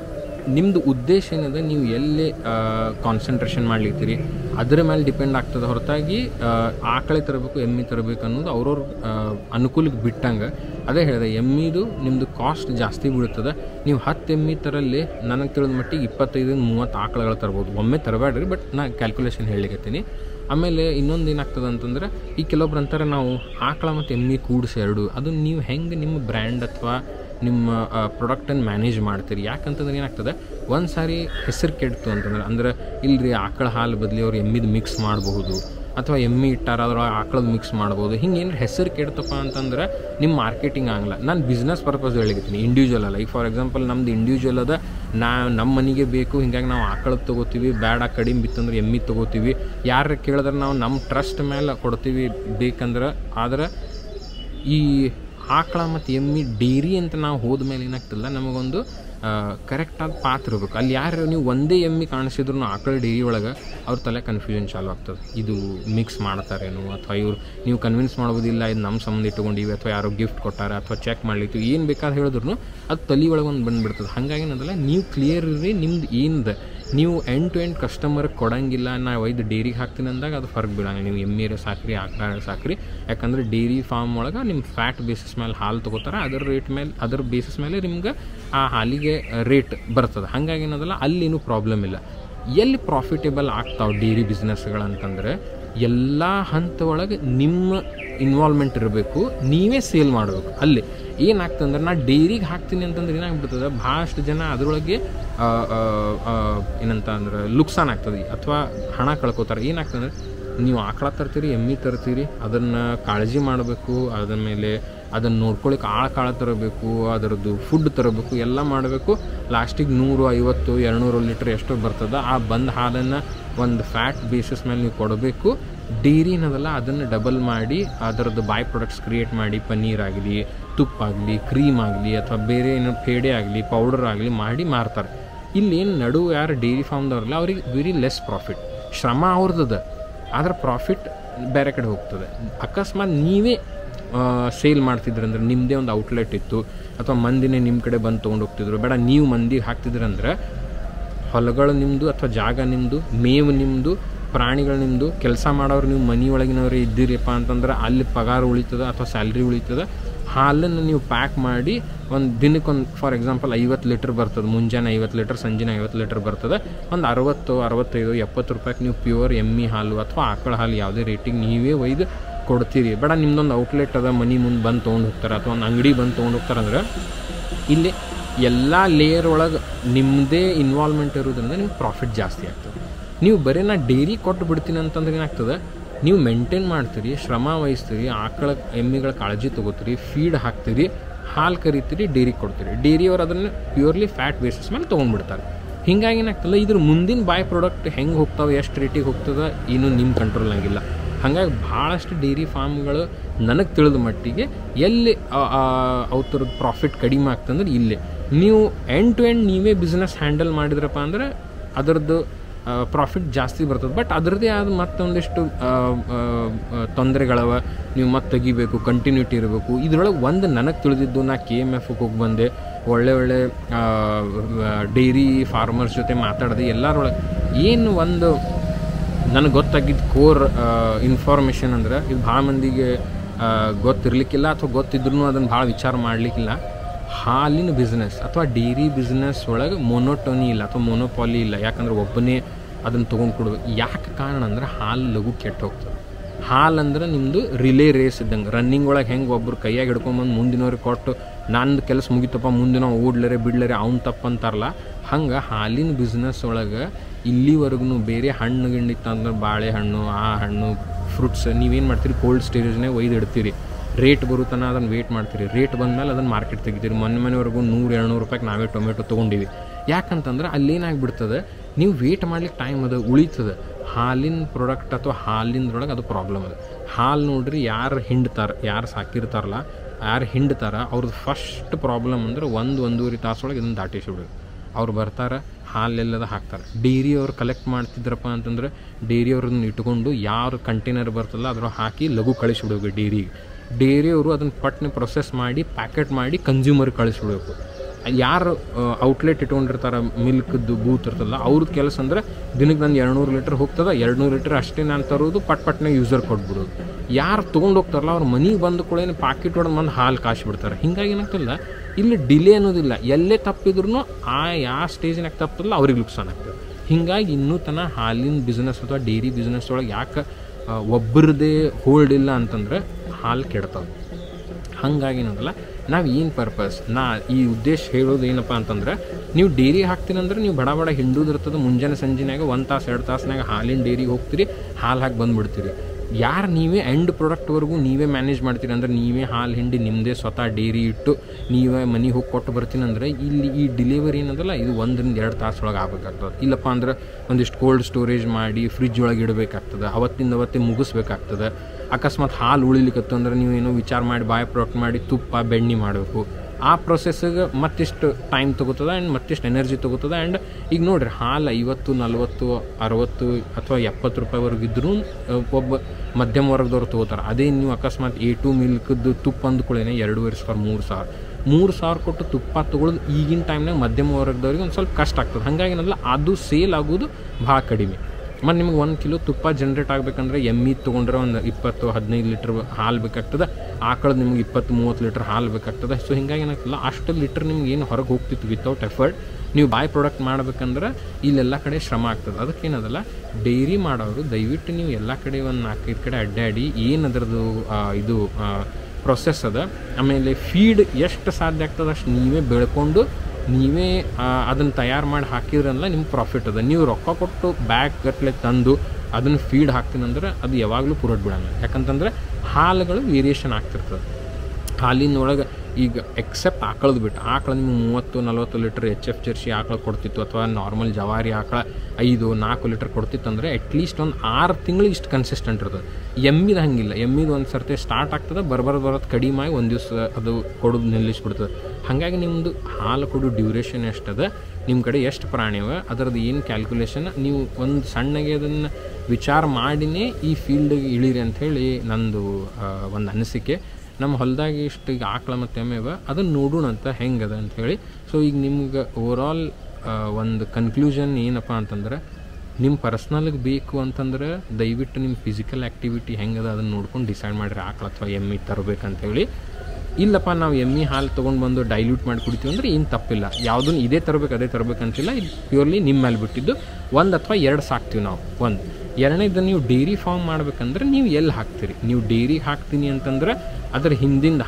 ನಿಮ್ಮದು ಉದ್ದೇಶ ಏನಿದೆ, ನೀವು ಎಲ್ಲಿ ಕಾನ್ಸಂಟ್ರೇಷನ್ ಮಾಡ್ಲಿತ್ತೀರಿ ಅದರ ಮೇಲೆ ಡಿಪೆಂಡ್ ಆಗ್ತದೆ ಹೊರತಾಗಿ ಆಕಳೆ ತರಬೇಕು ಎಮ್ಮೆ ತರಬೇಕು ಅನ್ನೋದು ಅವ್ರವ್ರ ಅನುಕೂಲಕ್ಕೆ ಬಿಟ್ಟಂಗೆ. ಅದೇ ಹೇಳಿದೆ, ಎಮ್ಮಿದು ನಿಮ್ಮದು ಕಾಸ್ಟ್ ಜಾಸ್ತಿ ಬೀಳ್ತದೆ. ನೀವು 10 ಎಮ್ಮೆ ತರಲ್ಲಿ ನನಗೆ ತಿಳಿದ ಮಟ್ಟಿಗೆ 25-30 ಆಕಳಗಳು ತರ್ಬೋದು. ಒಮ್ಮೆ ತರಬೇಡ್ರಿ, ಬಟ್ ನಾ ಕ್ಯಾಲ್ಕುಲೇಷನ್ ಹೇಳಿಕತ್ತೀನಿ. ಆಮೇಲೆ ಇನ್ನೊಂದು ಏನಾಗ್ತದೆ ಅಂತಂದ್ರೆ, ಈ ಕೆಲವೊಬ್ರು ಅಂತಾರೆ ನಾವು ಆಕಳ ಮತ್ತು ಎಮ್ಮೆ ಕೂಡಿಸಿ ಎರಡು, ಅದು ನೀವು ಹೆಂಗೆ ನಿಮ್ಮ ಬ್ರ್ಯಾಂಡ್ ಅಥವಾ ನಿಮ್ಮ ಪ್ರಾಡಕ್ಟನ್ನು ಮ್ಯಾನೇಜ್ ಮಾಡ್ತೀರಿ. ಯಾಕಂತಂದ್ರೆ ಏನಾಗ್ತದೆ, ಒಂದು ಸಾರಿ ಹೆಸರು ಕೆಡ್ತು ಅಂದ್ರೆ ಇಲ್ಲರಿ ಆಕಳ ಹಾಲು ಬದಲಿ ಅವ್ರು ಎಮ್ಮಿದು ಮಿಕ್ಸ್ ಮಾಡಬಹುದು, ಅಥವಾ ಎಮ್ಮೆ ಇಟ್ಟಾರ ಅದ್ರೊಳಗೆ ಆಕಳದ್ದು ಮಿಕ್ಸ್ ಮಾಡ್ಬೋದು. ಹಿಂಗೆ ಏನಾರು ಹೆಸರು ಕೆಡ್ತಪ್ಪ ಅಂತಂದ್ರೆ ನಿಮ್ಮ ಮಾರ್ಕೆಟಿಂಗ್ ಆಗಲ್ಲ. ನಾನು ಬಿಸ್ನೆಸ್ ಪರ್ಪಸ್ ಹೇಳಿರ್ತೀನಿ, ಇಂಡಿವಿಜುವಲ್ ಅಲ್ಲ. ಈಗ ಫಾರ್ ಎಕ್ಸಾಂಪಲ್ ನಮ್ದು ಇಂಡಿವಿಜುವಲ್ ಅದ, ನಮ್ಮ ಮನೆಗೆ ಬೇಕು, ಹಿಂಗಾಗಿ ನಾವು ಆಕಳದ್ದು ತೊಗೋತೀವಿ, ಬೇಡ ಕಡಿಮೆ ಬಿತ್ತಂದ್ರೆ ಎಮ್ಮೆ ತೊಗೋತೀವಿ. ಯಾರು ಕೇಳಿದ್ರೆ ನಾವು ನಮ್ಮ ಟ್ರಸ್ಟ್ ಮೇಲೆ ಕೊಡ್ತೀವಿ ಬೇಕಂದ್ರೆ. ಆದ್ರೆ ಈ ಆಕಳ ಮತ್ತು ಎಮ್ಮೆ ಡೇರಿ ಅಂತ ನಾವು ಹೋದ್ಮೇಲೆ ಏನಾಗ್ತಿಲ್ಲ, ನಮಗೊಂದು ಕರೆಕ್ಟಾದ ಪಾತ್ರ ಇರಬೇಕು. ಅಲ್ಲಿ ಯಾರು ನೀವು ಒಂದೇ ಎಮ್ಮೆ ಕಾಣಿಸಿದ್ರು ಆಕಳ ಡೇರಿ ಒಳಗೆ ಅವ್ರ ತಲೆ ಕನ್ಫ್ಯೂಷನ್ ಚಾಲು ಆಗ್ತದೆ. ಇದು ಮಿಕ್ಸ್ ಮಾಡ್ತಾರೇನು, ಅಥವಾ ಇವ್ರು ನೀವು ಕನ್ವಿನ್ಸ್ ಮಾಡೋದಿಲ್ಲ ಇದು ನಮ್ಮ ಸಂಬಂಧ ಇಟ್ಕೊಂಡಿವಿ, ಅಥವಾ ಯಾರೋ ಗಿಫ್ಟ್ ಕೊಟ್ಟಾರೆ, ಅಥವಾ ಚೆಕ್ ಮಾಡ್ಲಿತ್ತು, ಏನು ಬೇಕಾದ್ರೆ ಹೇಳಿದ್ರು ಅದು ತಲೆ ಒಳಗೆ ಒಂದು ಬಂದುಬಿಡ್ತದೆ. ಹಾಗಾಗಿ ಏನದಲ್ಲ, ನೀವು ಕ್ಲಿಯರ್ ಇರ್ರಿ ನಿಮ್ದು ಏನಿದೆ. ನೀವು ಎಂಡ್ ಟು ಎಂಡ್ ಕಸ್ಟಮರ್ಗೆ ಕೊಡೋಂಗಿಲ್ಲ, ನಾವು ಒಯ್ದು ಡೇರಿಗೆ ಹಾಕ್ತೀನಿ ಅಂದಾಗ ಅದು ಫರ್ಕ್ ಬೀಳಂಗಿಲ್ಲ. ನೀವು ಎಮ್ಮೆರೆ ಸಾಕ್ರಿ ಆಕಳ ಸಾಕ್ರಿ, ಯಾಕಂದರೆ ಡೇರಿ ಫಾರ್ಮ್ ಒಳಗೆ ನಿಮ್ಮ ಫ್ಯಾಟ್ ಬೇಸಿಸ್ ಮೇಲೆ ಹಾಲು ತೊಗೋತಾರೆ. ಅದರ ರೇಟ್ ಮೇಲೆ, ಅದರ ಬೇಸಿಸ್ ಮೇಲೆ ನಿಮ್ಗೆ ಆ ಹಾಲಿಗೆ ರೇಟ್ ಬರ್ತದೆ. ಹಾಗಾಗಿ ಏನದಲ್ಲ, ಅಲ್ಲಿನೂ ಪ್ರಾಬ್ಲಮ್ ಇಲ್ಲ. ಎಲ್ಲಿ ಪ್ರಾಫಿಟೇಬಲ್ ಆಗ್ತಾವೆ ಡೇರಿ ಬಿಸ್ನೆಸ್ಗಳಂತಂದರೆ, ಎಲ್ಲ ಹಂತ ಒಳಗೆ ನಿಮ್ಮ ಇನ್ವಾಲ್ವ್ಮೆಂಟ್ ಇರಬೇಕು, ನೀವೇ ಸೇಲ್ ಮಾಡಬೇಕು. ಅಲ್ಲಿ ಏನಾಗ್ತಂದ್ರೆ, ನಾ ಡೈರಿಗೆ ಹಾಕ್ತೀನಿ ಅಂತಂದ್ರೆ ಏನಾಗ್ಬಿಡ್ತದೆ, ಭಾಳಷ್ಟು ಜನ ಅದರೊಳಗೆ ಏನಂತ ಅಂದ್ರೆ ಲುಕ್ಸಾನ್ ಆಗ್ತದೆ, ಅಥವಾ ಹಣ ಕಳ್ಕೊತಾರೆ. ಏನಾಗ್ತಂದ್ರೆ, ನೀವು ಆಕಳ ತರ್ತೀರಿ, ಎಮ್ಮೆ ತರ್ತೀರಿ, ಅದನ್ನು ಕಾಳಜಿ ಮಾಡಬೇಕು, ಅದರ ಮೇಲೆ ಅದನ್ನು ನೋಡ್ಕೊಳ್ಳಿಕ್ಕೆ ಕಾಳು ತರಬೇಕು, ಅದರದ್ದು ಫುಡ್ ತರಬೇಕು, ಎಲ್ಲ ಮಾಡಬೇಕು. ಲಾಸ್ಟಿಗೆ 150-200 ಲೀಟ್ರ್ ಎಷ್ಟೋ ಬರ್ತದೆ. ಆ ಬಂದ ಹಾಲನ್ನು ಒಂದು ಫ್ಯಾಟ್ ಬೇಸಿಸ್ ಮೇಲೆ ನೀವು ಕೊಡಬೇಕು. ಡೈರಿ ಅನ್ನೋದಲ್ಲ, ಅದನ್ನು ಡಬಲ್ ಮಾಡಿ ಅದರದ್ದು ಬೈ ಪ್ರಾಡಕ್ಟ್ಸ್ ಕ್ರಿಯೇಟ್ ಮಾಡಿ, ಪನ್ನೀರ್ ಆಗಲಿ, ತುಪ್ಪ ಆಗಲಿ, ಕ್ರೀಮ್ ಆಗಲಿ, ಅಥವಾ ಬೇರೆ ಏನೋ ಪೇಡೆ ಆಗಲಿ, ಪೌಡರ್ ಆಗಲಿ ಮಾಡಿ ಮಾರ್ತಾರೆ. ಇಲ್ಲೇನು ನಡುವೆ ಯಾರು ಡೈರಿ ಫಾರ್ಮ್ದವ್ರಲ್ಲ ಅವ್ರಿಗೆ ವೆರಿ ಲೆಸ್ ಪ್ರಾಫಿಟ್. ಶ್ರಮ ಅವ್ರದ್ದು, ಆದರೆ ಪ್ರಾಫಿಟ್ ಬೇರೆ ಕಡೆ ಹೋಗ್ತದೆ. ಅಕಸ್ಮಾತ್ ನೀವೇ ಸೇಲ್ ಮಾಡ್ತಿದ್ರಂದ್ರೆ, ನಿಮ್ಮದೇ ಒಂದು ಔಟ್ಲೆಟ್ ಇತ್ತು, ಅಥವಾ ಮಂದಿನೇ ನಿಮ್ಮ ಕಡೆ ಬಂದು ತೊಗೊಂಡು ಹೋಗ್ತಿದ್ರು, ಬೇಡ ನೀವು ಮಂದಿಗೆ ಹಾಕ್ತಿದ್ರಂದ್ರೆ ಹೊಲಗಳು ನಿಮ್ಮದು, ಅಥವಾ ಜಾಗ ನಿಮ್ಮದು, ಮೇವು ನಿಮ್ಮದು, ಪ್ರಾಣಿಗಳು ನಿಮ್ಮದು, ಕೆಲಸ ಮಾಡೋರು ನೀವು ಮನೆಯೊಳಗಿನವ್ರು ಇದ್ದೀರಪ್ಪ ಅಂತಂದ್ರೆ ಅಲ್ಲಿ ಪಗಾರ ಉಳಿತದೆ ಅಥವಾ ಸ್ಯಾಲ್ರಿ ಉಳಿತದೆ. ಹಾಲನ್ನು ನೀವು ಪ್ಯಾಕ್ ಮಾಡಿ ಒಂದು ದಿನಕ್ಕೊಂದು ಫಾರ್ ಎಕ್ಸಾಂಪಲ್ 50 ಲೀಟ್ರ್ ಬರ್ತದೆ, ಮುಂಜಾನೆ 50 ಲೀಟ್ರ್, ಸಂಜೆನ 50 ಲೀಟ್ರ್ ಬರ್ತದೆ. ಒಂದು 60, 65, 70 ರೂಪಾಯಿಗೆ ನೀವು ಪ್ಯೂರ್ ಎಮ್ಮೆ ಹಾಲು ಅಥವಾ ಆಕಳ ಹಾಲು ಯಾವುದೇ ರೇಟಿಗೆ ನೀವೇ ಒಯ್ದು ಕೊಡ್ತೀರಿ. ಬೇಡ ನಿಮ್ದೊಂದು ಔಟ್ಲೆಟ್ ಅದ, ಮನೆ ಮುಂದೆ ಬಂದು ತೊಗೊಂಡು ಹೋಗ್ತಾರೆ, ಅಥವಾ ಒಂದು ಅಂಗಡಿ ಬಂದು ತೊಗೊಂಡು ಹೋಗ್ತಾರೆ ಅಂದ್ರೆ, ಇಲ್ಲಿ ಎಲ್ಲ ಲೇಯರ್ ಒಳಗೆ ನಿಮ್ಮದೇ ಇನ್ವಾಲ್ವ್ಮೆಂಟ್ ಇರೋದ್ರಿಂದ ನಿಮ್ಗೆ ಪ್ರಾಫಿಟ್ ಜಾಸ್ತಿ ಆಗ್ತದೆ. ನೀವು ಬರೀ ನಾ ಡೈರಿ ಕೊಟ್ಟು ಬಿಡ್ತೀನಿ ಅಂತಂದ್ರೆ ಏನಾಗ್ತದೆ, ನೀವು ಮೇಂಟೈನ್ ಮಾಡ್ತೀರಿ, ಶ್ರಮ ವಹಿಸ್ತೀರಿ, ಆಕಳ ಎಮ್ಮೆಗಳ ಕಾಳಜಿ ತೊಗೋತೀರಿ, ಫೀಡ್ ಹಾಕ್ತೀರಿ, ಹಾಲು ಕರಿತೀರಿ, ಡೈರಿ ಕೊಡ್ತೀರಿ. ಡೈರಿಯವ್ರು ಅದನ್ನು ಪ್ಯೂರ್ಲಿ ಫ್ಯಾಟ್ ಬೇಸಿಸ್ ಮೇಲೆ ತೊಗೊಂಡ್ಬಿಡ್ತಾರೆ. ಹೀಗಾಗಿ ಏನಾಗ್ತಲ್ಲ, ಇದ್ರ ಮುಂದಿನ ಬೈ ಪ್ರಾಡಕ್ಟ್ ಹೆಂಗೆ ಹೋಗ್ತಾವೆ, ಎಷ್ಟು ರೇಟಿಗೆ ಹೋಗ್ತದೆ, ಇನ್ನೂ ನಿಮ್ಮ ಕಂಟ್ರೋಲ್ ಆಗಿಲ್ಲ. ಹಾಗಾಗಿ ಭಾಳಷ್ಟು ಡೈರಿ ಫಾರ್ಮ್ಗಳು ನನಗೆ ತಿಳಿದ ಮಟ್ಟಿಗೆ ಎಲ್ಲಿ ಅವ್ರದ್ದು ಪ್ರಾಫಿಟ್ ಕಡಿಮೆ ಆಗ್ತಂದ್ರೆ ಇಲ್ಲೇ. ನೀವು ಎಂಡ್ ಟು ಎಂಡ್ ನೀವೇ ಬಿಸ್ನೆಸ್ ಹ್ಯಾಂಡಲ್ ಮಾಡಿದ್ರಪ್ಪ ಅಂದ್ರೆ ಅದರದ್ದು ಪ್ರಾಫಿಟ್ ಜಾಸ್ತಿ ಬರ್ತದೆ. ಬಟ್ ಅದರದ್ದೇ ಆದ ಮತ್ತೊಂದಿಷ್ಟು ತೊಂದರೆಗಳವ. ನೀವು ಮತ್ತೆ ತೆಗಿಬೇಕು, ಕಂಟಿನ್ಯೂಟಿ ಇರಬೇಕು. ಇದರೊಳಗೆ ಒಂದು ನನಗೆ ತಿಳಿದಿದ್ದು, ನಾ KMFಗೆ ಹೋಗಿ ಬಂದೆ, ಒಳ್ಳೆ ಡೈರಿ ಫಾರ್ಮರ್ಸ್ ಜೊತೆ ಮಾತಾಡಿದೆ. ಎಲ್ಲರೊಳಗೆ ಏನು ಒಂದು ನನಗೆ ಗೊತ್ತಾಗಿದ್ದು ಕೋರ್ ಇನ್ಫಾರ್ಮೇಷನ್ ಅಂದ್ರೆ, ಇದು ಭಾಳ ಮಂದಿಗೆ ಗೊತ್ತಿರಲಿಕ್ಕಿಲ್ಲ, ಅಥವಾ ಗೊತ್ತಿದ್ರೂ ಅದನ್ನು ಭಾಳ ವಿಚಾರ ಮಾಡಲಿಕ್ಕಿಲ್ಲ. ಹಾಲಿನ ಬಿಸ್ನೆಸ್ ಅಥವಾ ಡೈರಿ ಬಿಸ್ನೆಸ್ ಒಳಗೆ ಮೊನೋಟೋನಿ ಇಲ್ಲ, ಅಥವಾ ಮೊನೋಪಾಲಿ ಇಲ್ಲ. ಯಾಕಂದ್ರೆ ಒಬ್ಬನೇ ಅದನ್ನು ತೊಗೊಂಡು ಕೊಡ್ಬೇಕು. ಯಾಕೆ ಕಾರಣ ಅಂದ್ರೆ, ಹಾಲು ಲಘು ಕೆಟ್ಟು ಹೋಗ್ತದೆ. ಹಾಲು ಅಂದ್ರೆ ನಿಮ್ಮದು ರಿಲೇ ರೇಸ್ ಇದ್ದಂಗೆ. ರನ್ನಿಂಗ್ ಒಳಗೆ ಹೆಂಗೆ ಒಬ್ಬರು ಕೈಯಾಗಿ ಹಿಡ್ಕೊಂಬಂದು ಮುಂದಿನವ್ರಿಗೆ ಕೊಟ್ಟು ನಂದು ಕೆಲಸ ಮುಗಿತಪ್ಪ, ಮುಂದಿನ ಓಡ್ಲರೆ ಬಿಡ್ಲರೆ ಅವ್ನು ತಪ್ಪಂತಾರಲ್ಲ, ಹಂಗೆ ಹಾಲಿನ ಬಿಸ್ನೆಸ್ ಒಳಗೆ ಇಲ್ಲಿವರೆಗೂ ಬೇರೆ ಹಣ್ಣು ಗಿಣ್ಣಿತ್ತು ಅಂದ್ರೆ ಬಾಳೆಹಣ್ಣು, ಆ ಹಣ್ಣು, ಫ್ರೂಟ್ಸ್ ನೀವೇನು ಮಾಡ್ತೀರಿ, ಕೋಲ್ಡ್ ಸ್ಟೋರೇಜ್ನೇ ಒಯ್ದು ಇಡ್ತೀರಿ. ರೇಟ್ ಬರುತ್ತಾನ ಅದನ್ನು ವೇಟ್ ಮಾಡ್ತೀರಿ. ರೇಟ್ ಬಂದಮೇಲೆ ಅದನ್ನು ಮಾರ್ಕೆಟ್ ತೆಗಿತೀರಿ. ಮೊನ್ನೆವರೆಗೂ 100-200 ರೂಪಾಯಿಗೆ ನಾವೇ ಟೊಮೆಟೊ ತೊಗೊಂಡಿವಿ. ಯಾಕಂತಂದ್ರೆ ಅಲ್ಲೇನಾಗ್ಬಿಡ್ತದೆ, ನೀವು ವೇಟ್ ಮಾಡ್ಲಿಕ್ಕೆ ಟೈಮ್ ಅದು ಉಳಿತದೆ. ಹಾಲಿನ ಪ್ರಾಡಕ್ಟ್ ಅಥವಾ ಹಾಲಿನದ್ರೊಳಗೆ ಅದು ಪ್ರಾಬ್ಲಮ್ ಅದು. ಹಾಲು ನೋಡ್ರಿ, ಯಾರು ಹಿಂಡ್ತಾರೆ, ಯಾರು ಸಾಕಿರ್ತಾರಲ್ಲ, ಯಾರು ಹಿಂಡ್ತಾರ, ಅವ್ರದ್ದು ಫಸ್ಟ್ ಪ್ರಾಬ್ಲಮ್ ಅಂದ್ರೆ 1-1.5 ತಾಸೊಳಗೆ ಇದನ್ನು ದಾಟಿಸಿಬಿಡೋದು. ಅವ್ರು ಬರ್ತಾರೆ, ಹಾಲೆಲ್ಲದ ಹಾಕ್ತಾರೆ. ಡೈರಿಯವ್ರು ಕಲೆಕ್ಟ್ ಮಾಡ್ತಿದ್ರಪ್ಪ ಅಂತಂದ್ರೆ ಡೈರಿಯವ್ರನ್ನ ಇಟ್ಕೊಂಡು ಯಾರು ಕಂಟೈನರ್ ಬರ್ತಲ್ಲ ಅದ್ರ ಹಾಕಿ ಲಘು ಕಳಿಸ್ಬಿಡೋದು ಡೈರಿಗೆ. ಡೈರಿಯವರು ಅದನ್ನು ಪಟ್ನೆ ಪ್ರೊಸೆಸ್ ಮಾಡಿ ಪ್ಯಾಕೆಟ್ ಮಾಡಿ ಕನ್ಸ್ಯೂಮರ್ಗೆ ಕಳಿಸ್ಬಿಡಬೇಕು. ಯಾರು ಔಟ್ಲೆಟ್ ಇಟ್ಕೊಂಡಿರ್ತಾರೆ ಮಿಲ್ಕ್ದು ಬೂತ್ ಇರ್ತಲ್ಲ ಅವ್ರದ್ದು ಕೆಲಸ ಅಂದ್ರೆ ದಿನಕ್ಕೆ ನಾನು 200 ಲೀಟ್ರ್ ಹೋಗ್ತದೆ, 200 ಲೀಟ್ರ್ ಅಷ್ಟೇ ನಾನು ತರೋದು, ಪಟ್ನೆ ಯೂಸರ್ ಕೊಟ್ಬಿಡೋದು. ಯಾರು ತೊಗೊಂಡು ಹೋಗ್ತಾರಲ್ಲ ಅವ್ರ ಮನೆಗೆ ಬಂದು ಕೂಡ ಪಾಕೆಟ್ ಹೊಡೆದು ಬಂದು ಹಾಲು ಕಾಯಿಸ್ಬಿಡ್ತಾರೆ. ಹಿಂಗಾಗಿ ಏನಾಗ್ತಿಲ್ಲ, ಇಲ್ಲಿ ಡಿಲೇ ಅನ್ನೋದಿಲ್ಲ. ಎಲ್ಲೇ ತಪ್ಪಿದ್ರೂ ಯಾವ ಸ್ಟೇಜಿನಾಗ ತಪ್ಪಲ್ಲ ಅವ್ರಿಗೆ ನುಕ್ಸಾನ್ ಆಗ್ತದೆ. ಹಿಂಗಾಗಿ ಇನ್ನೂ ತನಕ ಹಾಲಿನ ಬಿಸ್ನೆಸ್ ಅಥವಾ ಡೈರಿ ಬಿಸ್ನೆಸ್ ಒಳಗೆ ಯಾಕೆ ಒಬ್ಬರದೇ ಹೋಲ್ಡ್ ಇಲ್ಲ ಅಂತಂದ್ರೆ ಹಾಲು ಕೆಡ್ತವೆ. ಹಾಗಾಗಿ ಏನಂತಲ್ಲ, ನಾವು ಏನು ಪರ್ಪಸ್ ಈ ಉದ್ದೇಶ ಹೇಳೋದು ಏನಪ್ಪ ಅಂತಂದ್ರೆ, ನೀವು ಡೈರಿ ಹಾಕ್ತೀನಂದ್ರೆ ನೀವು ಬಡ ಹಿಂಡುದಿರ್ತದೆ. ಮುಂಜಾನೆ ಸಂಜೆನಾಗ 1 ತಾಸು 2 ತಾಸ್ನಾಗ ಹಾಲಿನ ಡೈರಿಗೆ ಹೋಗ್ತೀರಿ, ಹಾಲು ಹಾಕಿ ಬಂದುಬಿಡ್ತೀರಿ. ಯಾರು ನೀವೇ ಎಂಡ್ ಪ್ರಾಡಕ್ಟ್ವರೆಗೂ ನೀವೇ ಮ್ಯಾನೇಜ್ ಮಾಡ್ತೀರಿ ಅಂದ್ರೆ, ನೀವೇ ಹಾಲು ಹಿಂಡಿ ನಿಮ್ಮದೇ ಸ್ವತಃ ಡೈರಿ ಇಟ್ಟು ನೀವೇ ಮನೆಗೆ ಹೋಗಿ ಕೊಟ್ಟು ಬರ್ತೀನಿ ಅಂದರೆ, ಇಲ್ಲಿ ಈ ಡಿಲಿವರಿ ಏನದಲ್ಲ ಇದು 1-2 ತಾಸೊಳಗೆ ಆಗಬೇಕಾಗ್ತದೆ. ಇಲ್ಲಪ್ಪ ಅಂದ್ರೆ ಒಂದಿಷ್ಟು ಕೋಲ್ಡ್ ಸ್ಟೋರೇಜ್ ಮಾಡಿ ಫ್ರಿಜ್ ಒಳಗೆ ಇಡಬೇಕಾಗ್ತದೆ, ಅವತ್ತೇ ಮುಗಿಸ್ಬೇಕಾಗ್ತದೆ. ಅಕಸ್ಮಾತ್ ಹಾಲು ಉಳಿಲಿಕ್ಕತ್ತು ಅಂದ್ರೆ ನೀವೇನೋ ವಿಚಾರ ಮಾಡಿ ಬಾಯ್ ಪ್ರಾಡಕ್ಟ್ ಮಾಡಿ ತುಪ್ಪ ಬೆಣ್ಣೆ ಮಾಡಬೇಕು. ಆ ಪ್ರೊಸೆಸ್ಸಿಗೆ ಮತ್ತಿಷ್ಟು ಟೈಮ್ ತೊಗೋತದೆ ಆ್ಯಂಡ್ ಮತ್ತಿಷ್ಟು ಎನರ್ಜಿ ತೊಗೋತದೆ. ಆ್ಯಂಡ್ ಈಗ ನೋಡಿರಿ, ಹಾಲು 50, 40, 60 ಅಥವಾ 70 ರೂಪಾಯಿವರೆಗಿದ್ರೂ ಒಬ್ಬ ಮಧ್ಯಮ ವರ್ಗದವ್ರು ತೊಗೋತಾರೆ. ಅದೇ ನೀವು ಅಕಸ್ಮಾತ್ A2 ಮಿಲ್ಕ್ದು ತುಪ್ಪ ಅಂದ್ಕೊಳ್ಳೇನೆ 2,500 3,000 ಕೊಟ್ಟು ತುಪ್ಪ ತೊಗೊಳ್ಳೋದು ಈಗಿನ ಟೈಮ್ನಾಗ ಮಧ್ಯಮ ವರ್ಗದವ್ರಿಗೆ ಒಂದು ಸ್ವಲ್ಪ ಕಷ್ಟ ಆಗ್ತದೆ. ಹಾಗಾಗಿ ಏನಲ್ಲ, ಅದು ಸೇಲ್ ಆಗೋದು ಭಾಳ ಕಡಿಮೆ. ಮತ್ತು ನಿಮ್ಗೆ 1 ಕಿಲೋ ತುಪ್ಪ ಜನ್ರೇಟ್ ಆಗಬೇಕಂದ್ರೆ ಎಮ್ಮಿ ತೊಗೊಂಡ್ರೆ ಒಂದು 20-15 ಲೀಟ್ರ್ ಹಾಲು ಬೇಕಾಗ್ತದೆ. ಆಕಳದ್ದು ನಿಮ್ಗೆ 20-30 ಲೀಟ್ರ್ ಹಾಲು ಬೇಕಾಗ್ತದೆ. ಸೊ ಹಿಂಗಾಗಿ ಏನಾಗ್ತಲ್ಲ, ಅಷ್ಟು ಲೀಟ್ರ್ ನಿಮ್ಗೆ ಏನು ಹೊರಗೆ ಹೋಗ್ತಿತ್ತು ವಿತೌಟ್ ಎಫರ್ಟ್. ನೀವು ಬಾಯ್ ಪ್ರಾಡಕ್ಟ್ ಮಾಡ್ಬೇಕಂದ್ರೆ ಇಲ್ಲೆಲ್ಲ ಕಡೆ ಶ್ರಮ ಆಗ್ತದೆ. ಅದಕ್ಕೇನದಲ್ಲ, ಡೈರಿ ಮಾಡೋರು ದಯವಿಟ್ಟು ನೀವು ಎಲ್ಲ ಕಡೆ ಒಂದು 4-5 ಕಡೆ ಅಡ್ಡಾಡಿ ಏನು ಅದರದ್ದು ಇದು ಪ್ರೊಸೆಸ್ ಅದ, ಆಮೇಲೆ ಫೀಡ್ ಎಷ್ಟು ಸಾಧ್ಯ ಆಗ್ತದೆ ಅಷ್ಟು ನೀವೇ ಬೆಳ್ಕೊಂಡು ನೀವೇ ಅದನ್ನು ತಯಾರು ಮಾಡಿ ಹಾಕಿದ್ರಲ್ಲ ನಿಮ್ಗೆ ಪ್ರಾಫಿಟ್ ಅದ. ನೀವು ರೊಕ್ಕ ಕೊಟ್ಟು ಬ್ಯಾಗ್ ಗಟ್ಟಲೆ ತಂದು ಅದನ್ನು ಫೀಡ್ ಹಾಕ್ತೀನಂದ್ರೆ ಅದು ಯಾವಾಗಲೂ ಪೂರಟ್ ಬಿಡೋಲ್ಲ. ಯಾಕಂತಂದರೆ ಹಾಲುಗಳು ವೇರಿಯೇಷನ್ ಆಗ್ತಿರ್ತದೆ. ಹಾಲಿನೊಳಗೆ ಈಗ ಎಕ್ಸೆಪ್ಟ್ ಆಕಳದು ಬಿಟ್ಟು, ಆಕಳ ನಿಮ್ಗೆ 30-40 ಲೀಟ್ರ್ HF ಜರ್ಸಿ ಆಕಳ ಕೊಡ್ತಿತ್ತು, ಅಥವಾ ನಾರ್ಮಲ್ ಜವಾರಿ ಆಕಳ 5-4 ಲೀಟ್ರ್ ಕೊಡ್ತಿತ್ತಂದರೆ ಅಟ್ಲೀಸ್ಟ್ ಒಂದು 6 ತಿಂಗಳು ಇಷ್ಟು ಕನ್ಸಿಸ್ಟೆಂಟ್ ಇರ್ತದೆ. ಎಮ್ಮಿದು ಹಂಗಿಲ್ಲ. ಎಮ್ಮಿದು ಒಂದು ಸರ್ತಿ ಸ್ಟಾರ್ಟ್ ಆಗ್ತದೆ, ಬರೋದು ಕಡಿಮೆ ಆಗಿ ಒಂದು ದಿವಸ ಅದು ಕೊಡೋದು ನಿಲ್ಲಿಸ್ಬಿಡ್ತದೆ. ಹಾಗಾಗಿ ನಿಮ್ಮದು ಹಾಲು ಕೊಡೋ ಡ್ಯೂರೇಷನ್ ಎಷ್ಟದ, ನಿಮ್ಮ ಕಡೆ ಎಷ್ಟು ಪ್ರಾಣಿ ಅವ, ಅದರದ್ದು ಏನು ಕ್ಯಾಲ್ಕುಲೇಷನ್, ನೀವು ಒಂದು ಸಣ್ಣಗೆ ಅದನ್ನು ವಿಚಾರ ಮಾಡಿನೇ ಈ ಫೀಲ್ಡಿಗೆ ಇಳೀರಿ ಅಂಥೇಳಿ ನಂದು ಒಂದು ಅನಿಸಿಕೆ. ನಮ್ಮ ಹೊಲದಾಗಿ ಇಷ್ಟು ಈಗ ಆಕಳ ಮತ್ತು ಎಮ್ಮೆ ಅವ, ಅದನ್ನು ನೋಡೋಣ ಅಂತ ಹೆಂಗದ ಅಂಥೇಳಿ. ಸೊ ಈಗ ನಿಮ್ಗೆ ಓವರಾಲ್ ಒಂದು ಕನ್ಕ್ಲೂಷನ್ ಏನಪ್ಪ ಅಂತಂದ್ರೆ, ನಿಮ್ಮ ಪರ್ಸ್ನಲ್ಗೆ ಬೇಕು ಅಂತಂದ್ರೆ ದಯವಿಟ್ಟು ನಿಮ್ಮ ಫಿಸಿಕಲ್ ಆ್ಯಕ್ಟಿವಿಟಿ ಹೆಂಗದ ಅದನ್ನು ನೋಡ್ಕೊಂಡು ಡಿಸೈಡ್ ಮಾಡಿರಿ ಆಕಳ ಅಥವಾ ಎಮ್ಮೆ ತರಬೇಕಂತೇಳಿ. ಇಲ್ಲಪ್ಪ ನಾವು ಎಮ್ಮೆ ಹಾಲು ತೊಗೊಂಡು ಬಂದು ಡೈಲ್ಯೂಟ್ ಮಾಡಿ ಕುಡಿತೀವಿ ಅಂದರೆ ಏನು ತಪ್ಪಿಲ್ಲ. ಯಾವುದನ್ನು ಇದೇ ತರಬೇಕಂತಿಲ್ಲ. ಇದು ಪ್ಯೂರ್ಲಿ ನಿಮ್ಮ ಮೇಲೆ ಬಿಟ್ಟಿದ್ದು. 1 ಅಥವಾ 2 ಸಾಕ್ತೀವಿ ನಾವು. 1. 2ನೇದು, ನೀವು ಡೈರಿ ಫಾರ್ಮ್ ಮಾಡ್ಬೇಕಂದ್ರೆ ನೀವು ಎಲ್ಲಿ ಹಾಕ್ತೀರಿ. ನೀವು ಡೈರಿಗೆ ಹಾಕ್ತೀನಿ ಅಂತಂದ್ರೆ ಅದರ ಹಿಂದಿನ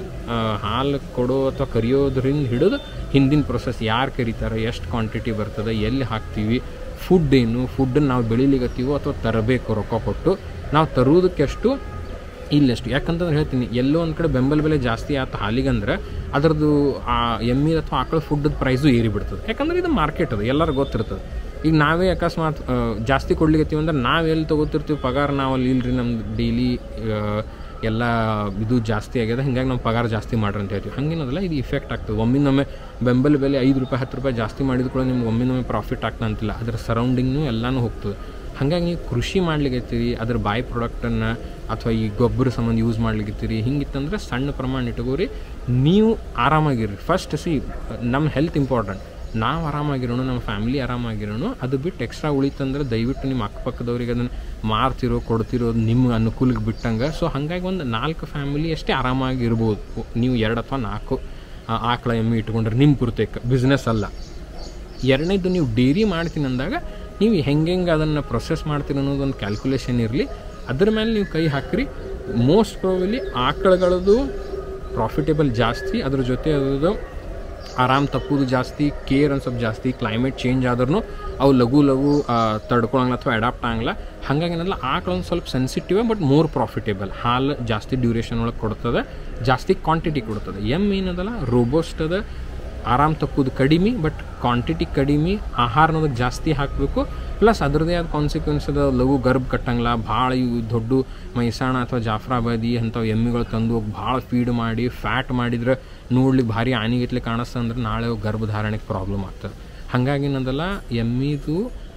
ಹಾಲು ಕೊಡೋ ಅಥವಾ ಕರಿಯೋದ್ರಿಂದ ಹಿಡಿದು ಹಿಂದಿನ ಪ್ರೊಸೆಸ್, ಯಾರು ಕರೀತಾರೆ, ಎಷ್ಟು ಕ್ವಾಂಟಿಟಿ ಬರ್ತದೆ, ಎಲ್ಲಿ ಹಾಕ್ತೀವಿ, ಫುಡ್ ಏನು, ಫುಡ್ಡನ್ನು ನಾವು ಬೆಳಿಲಿಕ್ಕತ್ತೀವೋ ಅಥವಾ ತರಬೇಕು ರೊಕ್ಕ ಕೊಟ್ಟು, ನಾವು ತರುವುದಕ್ಕೆಷ್ಟು ಇಲ್ಲೆಷ್ಟು. ಯಾಕಂತಂದ್ರೆ ಹೇಳ್ತೀನಿ, ಎಲ್ಲೋ ಒಂದು ಕಡೆ ಬೆಂಬಲ ಬೆಲೆ ಜಾಸ್ತಿ ಆಯ್ತು ಹಾಲಿಗಂದ್ರೆ ಅದರದ್ದು ಎಮ್ಮೆ ಅಥವಾ ಆಕಳ ಫುಡ್ದು ಪ್ರೈಸು ಏರಿಬಿಡ್ತದೆ. ಯಾಕಂದ್ರೆ ಇದು ಮಾರ್ಕೆಟ್ ಅದು, ಎಲ್ಲರಿಗೂ ಗೊತ್ತಿರ್ತದೆ. ಈಗ ನಾವೇ ಅಕಸ್ಮಾತ್ ಜಾಸ್ತಿ ಕೊಡ್ಲಿಕ್ಕತ್ತೀವಿ ಅಂದ್ರೆ ನಾವು ಎಲ್ಲಿ ತೊಗೋತಿರ್ತೀವಿ ಪಗಾರ, ನಾವು ಅಲ್ಲಿ ಇಲ್ರಿ ನಮ್ದು ಡೈಲಿ ಎಲ್ಲ ಇದು ಜಾಸ್ತಿ ಆಗ್ಯದ, ಹಿಂಗಾಗಿ ನಾವು ಪಗಾರ ಜಾಸ್ತಿ ಮಾಡ್ರಿ ಅಂತ ಹೇಳ್ತೀವಿ. ಹಂಗೇನದಲ್ಲ, ಇದು ಇಫೆಕ್ಟ್ ಆಗ್ತದೆ. ಒಮ್ಮಿನೊಮ್ಮೆ ಬೆಂಬಲ ಬೆಲೆ 5 ರೂಪಾಯಿ 10 ರೂಪಾಯಿ ಜಾಸ್ತಿ ಮಾಡಿದ ಕೂಡ ನಿಮ್ಗೆ ಒಮ್ಮಿನೊಮ್ಮೆ ಪ್ರಾಫಿಟ್ ಆಗ್ತಾ ಅಂತಿಲ್ಲ. ಅದರ ಸರೌಂಡಿಂಗ್ನು ಎಲ್ಲನೂ ಹೋಗ್ತದೆ. ಹಾಗಾಗಿ ನೀವು ಕೃಷಿ ಮಾಡ್ಲಿಕ್ಕತ್ತೀರಿ, ಅದ್ರ ಬಾಯ್ ಪ್ರಾಡಕ್ಟನ್ನು ಅಥವಾ ಈ ಗೊಬ್ಬರ ಸಂಬಂಧ ಯೂಸ್ ಮಾಡ್ಲಿಕ್ಕತ್ತೀರಿ, ಹಿಂಗಿತ್ತಂದ್ರೆ ಸಣ್ಣ ಪ್ರಮಾಣ ಇಟ್ಕೋರಿ, ನೀವು ಆರಾಮಾಗಿರ್ರಿ. ಫಸ್ಟ್ ನಮ್ಮ ಹೆಲ್ತ್ ಇಂಪಾರ್ಟೆಂಟ್. ನಾವು ಆರಾಮಾಗಿರೋಣ, ನಮ್ಮ ಫ್ಯಾಮಿಲಿ ಆರಾಮಾಗಿರೋಣ. ಅದು ಬಿಟ್ಟು ಎಕ್ಸ್ಟ್ರಾ ಉಳಿತಂದ್ರೆ ದಯವಿಟ್ಟು ನಿಮ್ಮ ಅಕ್ಕಪಕ್ಕದವ್ರಿಗೆ ಅದನ್ನು ಮಾರ್ತಿರೋ ಕೊಡ್ತಿರೋದು ನಿಮ್ಮ ಅನುಕೂಲಕ್ಕೆ ಬಿಟ್ಟಂಗೆ. ಸೊ ಹಾಗಾಗಿ ಒಂದು 4 ಫ್ಯಾಮಿಲಿ ಅಷ್ಟೇ ಆರಾಮಾಗಿರ್ಬೋದು. ನೀವು 2 ಅಥವಾ 4 ಆಕಳ ಎಮ್ಮೆ ಇಟ್ಕೊಂಡ್ರೆ ನಿಮ್ಮ ಪೂರ್ತಕ್ಕೆ, ಬಿಸ್ನೆಸ್ ಅಲ್ಲ. 2ನೇದು, ನೀವು ಡೈರಿ ಮಾಡ್ತೀನಿ ಅಂದಾಗ ನೀವು ಹೆಂಗೆ ಅದನ್ನು ಪ್ರೊಸೆಸ್ ಮಾಡ್ತೀರಿ ಅನ್ನೋದೊಂದು ಕ್ಯಾಲ್ಕುಲೇಷನ್ ಇರಲಿ. ಅದ್ರ ಮೇಲೆ ನೀವು ಕೈ ಹಾಕಿರಿ. ಮೋಸ್ಟ್ ಪ್ರಾಬಲಿ ಆಕಳಗಳದ್ದು ಪ್ರಾಫಿಟೇಬಲ್ ಜಾಸ್ತಿ, ಅದ್ರ ಜೊತೆ ಅದರದ್ದು ಆರಾಮ್ ತಪ್ಪೋದು ಜಾಸ್ತಿ, ಕೇರ್ ಒಂದು ಸ್ವಲ್ಪ ಜಾಸ್ತಿ. ಕ್ಲೈಮೇಟ್ ಚೇಂಜ್ ಆದ್ರೂ ಅವು ಲಘು ತಡ್ಕೊಳಂಗಿಲ್ಲ ಅಥವಾ ಅಡಾಪ್ಟ್ ಆಗಂಗಿಲ್ಲ. ಹಾಗಾಗಿ ಏನಲ್ಲ, ಆಕಳೊಂದು ಸ್ವಲ್ಪ ಸೆನ್ಸಿಟಿವ್ ಬಟ್ ಮೋರ್ ಪ್ರಾಫಿಟೇಬಲ್. ಹಾಲು ಜಾಸ್ತಿ ಡ್ಯೂರೇಷನ್ ಒಳಗೆ ಕೊಡ್ತದೆ, ಜಾಸ್ತಿ ಕ್ವಾಂಟಿಟಿ ಕೊಡ್ತದೆ. ಏನದಲ್ಲ, ರೋಬೋಸ್ಟ್ ಅದ, ಆರಾಮ್ ತಪ್ಪೋದು ಕಡಿಮೆ ಬಟ್ ಕ್ವಾಂಟಿಟಿ ಕಡಿಮೆ, ಆಹಾರ ಅನ್ನೋದಕ್ಕೆ ಜಾಸ್ತಿ ಹಾಕಬೇಕು. ಪ್ಲಸ್ ಅದರದೇ ಆದ ಕಾನ್ಸಿಕ್ವೆನ್ಸ್ ಅದ, ಲಘು ಗರ್ಭ ಕಟ್ಟಂಗಿಲ್ಲ. ಭಾಳ ಇವು ದೊಡ್ಡ ಮೈಸಾಣ ಅಥವಾ ಜಾಫ್ರಾಬಾದಿ ಅಂಥವು ಎಮ್ಮೆಗಳು ತಂದು ಭಾಳ ಫೀಡ್ ಮಾಡಿ ಫ್ಯಾಟ್ ಮಾಡಿದ್ರೆ ನೋಡ್ಲಿಕ್ಕೆ ಭಾರಿ ಆನಿಗತ್ಲೆ ಕಾಣಿಸ್ತಂದ್ರೆ ನಾಳೆ ಗರ್ಭಧಾರಣೆಗೆ ಪ್ರಾಬ್ಲಮ್ ಆಗ್ತದೆ. ಹಾಗಾಗಿ ಏನದಲ್ಲ, ಎಮ್ಮಿದು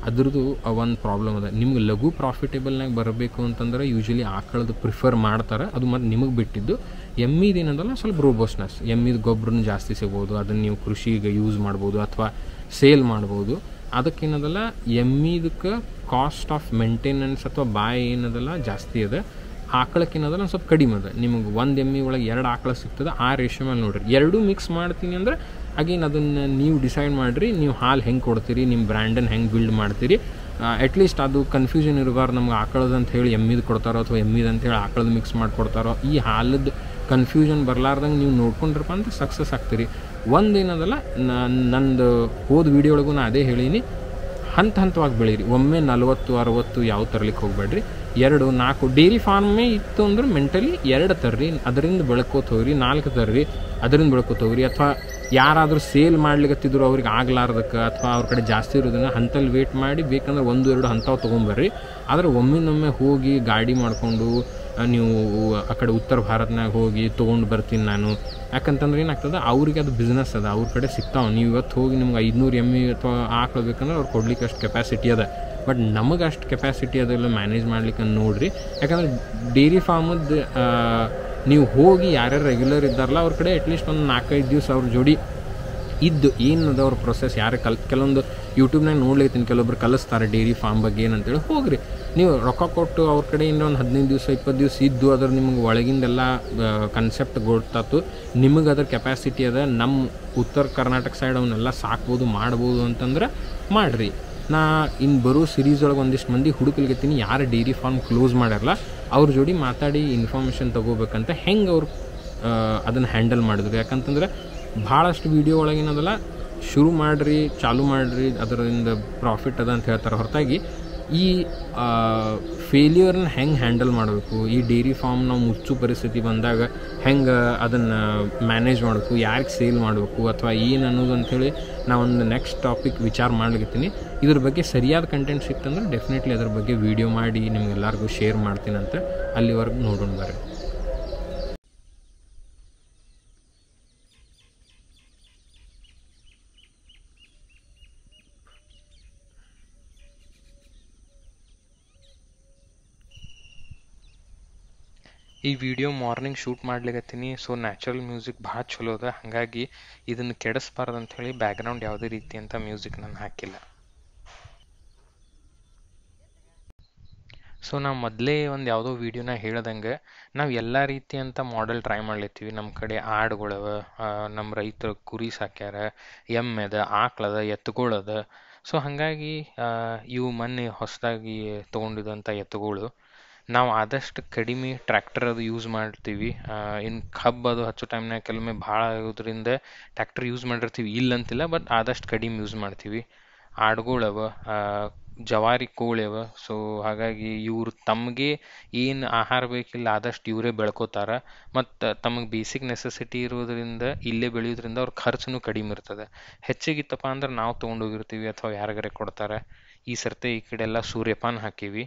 ಅದ್ರದ್ದು ಒಂದು ಪ್ರಾಬ್ಲಮ್ ಅದ. ನಿಮ್ಗೆ ಲಘು ಪ್ರಾಫಿಟೇಬಲ್ನಾಗ ಬರಬೇಕು ಅಂತಂದ್ರೆ ಯೂಶ್ವಲಿ ಆಕಳದ್ದು ಪ್ರಿಫರ್ ಮಾಡ್ತಾರೆ, ಅದು ಮತ್ತು ನಿಮಗೆ ಬಿಟ್ಟಿದ್ದು. ಎಮ್ಮಿದು ಏನದಲ್ಲ ಸ್ವಲ್ಪ ರೋಬೋಸ್ನೆಸ್, ಎಮ್ಮಿದು ಗೊಬ್ಬರನ ಜಾಸ್ತಿ ಸಿಗ್ಬೋದು, ಅದನ್ನು ನೀವು ಕೃಷಿಗೆ ಯೂಸ್ ಮಾಡ್ಬೋದು ಅಥವಾ ಸೇಲ್ ಮಾಡ್ಬೋದು. ಅದಕ್ಕೇನದಲ್ಲ ಎಮ್ಮಿದಕ್ಕೆ ಕಾಸ್ಟ್ ಆಫ್ ಮೇಂಟೆನೆನ್ಸ್ ಅಥವಾ ಬಾಯ್ ಏನದಲ್ಲ ಜಾಸ್ತಿ ಅದ. ಆಕಳಕ್ಕೇನದಲ್ಲ ಸ್ವಲ್ಪ ಕಡಿಮೆ ಅದ. ನಿಮಗೆ ಒಂದು ಎಮ್ಮಿ ಒಳಗೆ 2 ಆಕಳ ಸಿಗ್ತದೆ, ಆ ರೇಷೋ ಮೇಲೆ ನೋಡಿರಿ. ಎರಡೂ ಮಿಕ್ಸ್ ಮಾಡ್ತೀನಿ ಅಂದ್ರೆ ಅಗೇನ್ ಅದನ್ನು ನೀವು ಡಿಸೈಡ್ ಮಾಡಿರಿ, ನೀವು ಹಾಲು ಹೆಂಗೆ ಕೊಡ್ತೀರಿ, ನಿಮ್ಮ ಬ್ರ್ಯಾಂಡನ್ನು ಹೆಂಗೆ ಬಿಲ್ಡ್ ಮಾಡ್ತೀರಿ. ಅಟ್ಲೀಸ್ಟ್ ಅದು ಕನ್ಫ್ಯೂಷನ್ ಇರಬಾರ್ದು, ನಮ್ಗೆ ಆಕಳದ ಅಂತ ಹೇಳಿ ಎಮ್ಮಿದು ಕೊಡ್ತಾರೋ ಅಥವಾ ಎಮ್ಮಿದು ಅಂತೇಳಿ ಆಕಳದ ಮಿಕ್ಸ್ ಮಾಡಿಕೊಡ್ತಾರೋ. ಈ ಹಾಲದ ಕನ್ಫ್ಯೂಷನ್ ಬರಲಾರ್ದಂಗೆ ನೀವು ನೋಡ್ಕೊಂಡ್ರಪ್ಪ ಅಂತ ಸಕ್ಸಸ್ ಆಗ್ತೀರಿ. ಒಂದೇನದಲ್ಲ ನಂದು ಹೋದ ವೀಡಿಯೋ ಒಳಗೂ ನಾನು ಅದೇ ಹೇಳೀನಿ, ಹಂತವಾಗಿ ಬೆಳೀರಿ. ಒಮ್ಮೆ 40-60 ಯಾವ ತರಲಿಕ್ಕೆ ಹೋಗಬೇಡ್ರಿ. 2-4 ಡೈರಿ ಫಾರ್ಮೇ ಇತ್ತು ಅಂದ್ರೆ ಮೆಂಟಲಿ 2 ತರ್ರಿ, ಅದರಿಂದ ಬೆಳ್ಕೋತ ಹೋಗ್ರಿ. 4 ತರ್ರಿ, ಅದರಿಂದ ಬೆಳ್ಕೋತ ಹೋಗ್ರಿ. ಅಥವಾ ಯಾರಾದರೂ ಸೇಲ್ ಮಾಡ್ಲಿಕ್ಕತ್ತಿದ್ರು ಅವ್ರಿಗೆ ಆಗ್ಲಾರ್ದಕ್ಕೆ ಅಥವಾ ಅವ್ರ ಕಡೆ ಜಾಸ್ತಿ ಇರೋದನ್ನ ಹಂತಲ್ಲಿ ವೇಟ್ ಮಾಡಿ ಬೇಕಂದ್ರೆ 1-2 ಹಂತವು ತೊಗೊಂಬರ್ರಿ. ಆದರೆ ಒಮ್ಮಿನೊಮ್ಮೆ ಹೋಗಿ ಗಾಡಿ ಮಾಡಿಕೊಂಡು ನೀವು ಆ ಕಡೆ ಉತ್ತರ ಭಾರತನಾಗ ಹೋಗಿ ತೊಗೊಂಡು ಬರ್ತೀನಿ ನಾನು, ಯಾಕಂತಂದ್ರೆ ಏನಾಗ್ತದೆ ಅವ್ರಿಗೆ ಅದು ಬಿಸ್ನೆಸ್ ಅದ, ಅವ್ರ ಕಡೆ ಸಿಗ್ತಾವೆ. ನೀವು ಇವತ್ತು ಹೋಗಿ ನಿಮ್ಗೆ 500 ಎಮ್ಮಿ ಅಥವಾ ಹಾಕ್ಬೇಕಂದ್ರೆ ಅವ್ರು ಕೊಡ್ಲಿಕ್ಕೆ ಅಷ್ಟು ಕೆಪಾಸಿಟಿ ಅದ. ಬಟ್ ನಮಗೆ ಅಷ್ಟು ಕೆಪಾಸಿಟಿ ಅದೆಲ್ಲ ಮ್ಯಾನೇಜ್ ಮಾಡ್ಲಿಕ್ಕೆ ನೋಡಿರಿ. ಯಾಕಂದರೆ ಡೈರಿ ಫಾರ್ಮದ್ದು ನೀವು ಹೋಗಿ ಯಾರ್ಯಾರು ರೆಗ್ಯುಲರ್ ಇದ್ದಾರಲ್ಲ ಅವ್ರ ಕಡೆ ಅಟ್ಲೀಸ್ಟ್ ಒಂದು 4-5 ದಿವಸ ಅವ್ರ ಜೋಡಿ ಇದ್ದು ಏನದ ಅವ್ರ ಪ್ರೊಸೆಸ್ ಯಾರು ಕೆಲವೊಂದು ಯೂಟ್ಯೂಬ್ನಾಗ ನೋಡ್ಲಿಕ್ತೀನಿ, ಕೆಲವೊಬ್ರು ಕಲಿಸ್ತಾರೆ ಡೈರಿ ಫಾರ್ಮ್ ಬಗ್ಗೆ ಏನಂತೇಳಿ. ಹೋಗ್ರಿ, ನೀವು ರೊಕ್ಕ ಕೊಟ್ಟು ಅವ್ರ ಕಡೆಯಿಂದ ಒಂದು 15 ದಿವಸ 20 ದಿವಸ ಇದ್ದು ಅದ್ರ ನಿಮ್ಗೆ ಒಳಗಿಂದೆಲ್ಲ ಕನ್ಸೆಪ್ಟ್ ಗೊತ್ತಾತು, ನಿಮಗೆ ಅದ್ರ ಕೆಪಾಸಿಟಿ ಅದ, ನಮ್ಮ ಉತ್ತರ ಕರ್ನಾಟಕ ಸೈಡ್ ಅವನ್ನೆಲ್ಲ ಸಾಕ್ಬೋದು ಮಾಡ್ಬೋದು ಅಂತಂದ್ರೆ ಮಾಡಿರಿ. ನಾ ಇನ್ನು ಬರೋ ಸೀರೀಸ್ ಒಳಗೆ ಒಂದಿಷ್ಟು ಮಂದಿ ಹುಡುಕಲಿಗತ್ತೀನಿ ಯಾರು ಡೈರಿ ಫಾರ್ಮ್ ಕ್ಲೋಸ್ ಮಾಡ್ಯಾರಲ್ಲ ಅವ್ರ ಜೋಡಿ ಮಾತಾಡಿ ಇನ್ಫಾರ್ಮೇಷನ್ ತೊಗೋಬೇಕಂತ ಹೆಂಗೆ ಅವ್ರು ಅದನ್ನು ಹ್ಯಾಂಡಲ್ ಮಾಡಿದ್ರು. ಯಾಕಂತಂದ್ರೆ ಭಾಳಷ್ಟು ವೀಡಿಯೋ ಒಳಗೇನದಲ್ಲ ಶುರು ಮಾಡಿರಿ, ಚಾಲು ಮಾಡಿರಿ, ಅದರಿಂದ ಪ್ರಾಫಿಟ್ ಅದ ಅಂತ ಹೇಳ್ತಾರೆ ಹೊರತಾಗಿ ಈ ಫೇಲ್ಯೂರ್ನ ಹೆಂಗೆ ಹ್ಯಾಂಡಲ್ ಮಾಡಬೇಕು, ಈ ಡೈರಿ ಫಾರ್ಮ್ ನಾವು ಮುಚ್ಚು ಪರಿಸ್ಥಿತಿ ಬಂದಾಗ ಹೆಂಗೆ ಅದನ್ನು ಮ್ಯಾನೇಜ್ ಮಾಡಬೇಕು, ಯಾರಿಗೆ ಸೇಲ್ ಮಾಡಬೇಕು ಅಥವಾ ಏನು ಅನ್ನೋದು ಅಂಥೇಳಿ ನಾವೊಂದು ನೆಕ್ಸ್ಟ್ ಟಾಪಿಕ್ ವಿಚಾರ ಮಾಡ್ಲಿಕ್ತೀನಿ. ಇದ್ರ ಬಗ್ಗೆ ಸರಿಯಾದ ಕಂಟೆಂಟ್ ಸಿಕ್ತಂದ್ರೆ ಡೆಫಿನೆಟ್ಲಿ ಅದ್ರ ಬಗ್ಗೆ ವೀಡಿಯೋ ಮಾಡಿ ನಿಮ್ಗೆಲ್ಲರಿಗೂ ಶೇರ್ ಮಾಡ್ತೀನಂತ. ಅಲ್ಲಿವರೆಗೂ ನೋಡೋಣ ಬರ್ರಿ. ಈ ವಿಡಿಯೋ ಮಾರ್ನಿಂಗ್ ಶೂಟ್ ಮಾಡ್ಲಿಕತ್ತೀನಿ. ಸೊ ನ್ಯಾಚುರಲ್ ಮ್ಯೂಸಿಕ್ ಭಾಳ ಚಲೋ ಅದ, ಹಾಗಾಗಿ ಇದನ್ನು ಕೆಡಿಸ್ಬಾರ್ದು ಅಂಥೇಳಿ ಬ್ಯಾಕ್ಗ್ರೌಂಡ್ ಯಾವುದೇ ರೀತಿ ಅಂತ ಮ್ಯೂಸಿಕ್ ನಾನು ಹಾಕಿಲ್ಲ. ಸೊ ನಾವು ಮೊದಲೇ ಒಂದು ಯಾವುದೋ ವೀಡಿಯೋನ ಹೇಳ್ದಂಗೆ ನಾವು ಎಲ್ಲ ರೀತಿ ಅಂತ ಮಾಡೆಲ್ ಟ್ರೈ ಮಾಡ್ಲತ್ತೀವಿ. ನಮ್ಮ ಕಡೆ ಆಡುಗಳವ, ನಮ್ಮ ರೈತರು ಕುರಿ ಸಾಕ್ಯಾರ, ಎಮ್ಮೆದ, ಆಕಳದ, ಎತ್ತುಗಳದ. ಸೊ ಹಾಗಾಗಿ ಇವು ಮೊನ್ನೆ ಹೊಸದಾಗಿ ತೊಗೊಂಡಿದ್ದಂಥ ಎತ್ತುಗಳು ನಾವು ಆದಷ್ಟು ಕಡಿಮೆ ಟ್ರ್ಯಾಕ್ಟರ್ ಅದು ಯೂಸ್ ಮಾಡ್ತೀವಿ. ಇನ್ನು ಕಬ್ಬು ಅದು ಹಚ್ಚೋ ಟೈಮ್ನಾಗ ಕೆಲವೊಮ್ಮೆ ಭಾಳ ಆಗೋದ್ರಿಂದ ಟ್ರ್ಯಾಕ್ಟರ್ ಯೂಸ್ ಮಾಡಿರ್ತೀವಿ, ಇಲ್ಲಂತಿಲ್ಲ, ಬಟ್ ಆದಷ್ಟು ಕಡಿಮೆ ಯೂಸ್ ಮಾಡ್ತೀವಿ. ಆಡುಗಳವ, ಜವಾರಿ ಕೋಳಿ ಅವ. ಸೊ ಹಾಗಾಗಿ ಇವರು ತಮಗೆ ಏನು ಆಹಾರ ಬೇಕಿಲ್ಲ ಆದಷ್ಟು ಇವರೇ ಬೆಳ್ಕೋತಾರ. ಮತ್ತು ತಮಗೆ ಬೇಸಿಕ್ ನೆಸೆಸಿಟಿ ಇರೋದ್ರಿಂದ ಇಲ್ಲೇ ಬೆಳೆಯೋದ್ರಿಂದ ಅವ್ರ ಖರ್ಚು ಕಡಿಮೆ ಇರ್ತದೆ. ಹೆಚ್ಚಿಗಿತ್ತಪ್ಪ ಅಂದ್ರೆ ನಾವು ತೊಗೊಂಡೋಗಿರ್ತೀವಿ ಅಥವಾ ಯಾರಿಗಾರೆ ಕೊಡ್ತಾರೆ. ಈ ಸರ್ತಿ ಈ ಕಡೆ ಎಲ್ಲ ಸೂರ್ಯಪಾನ ಹಾಕೀವಿ.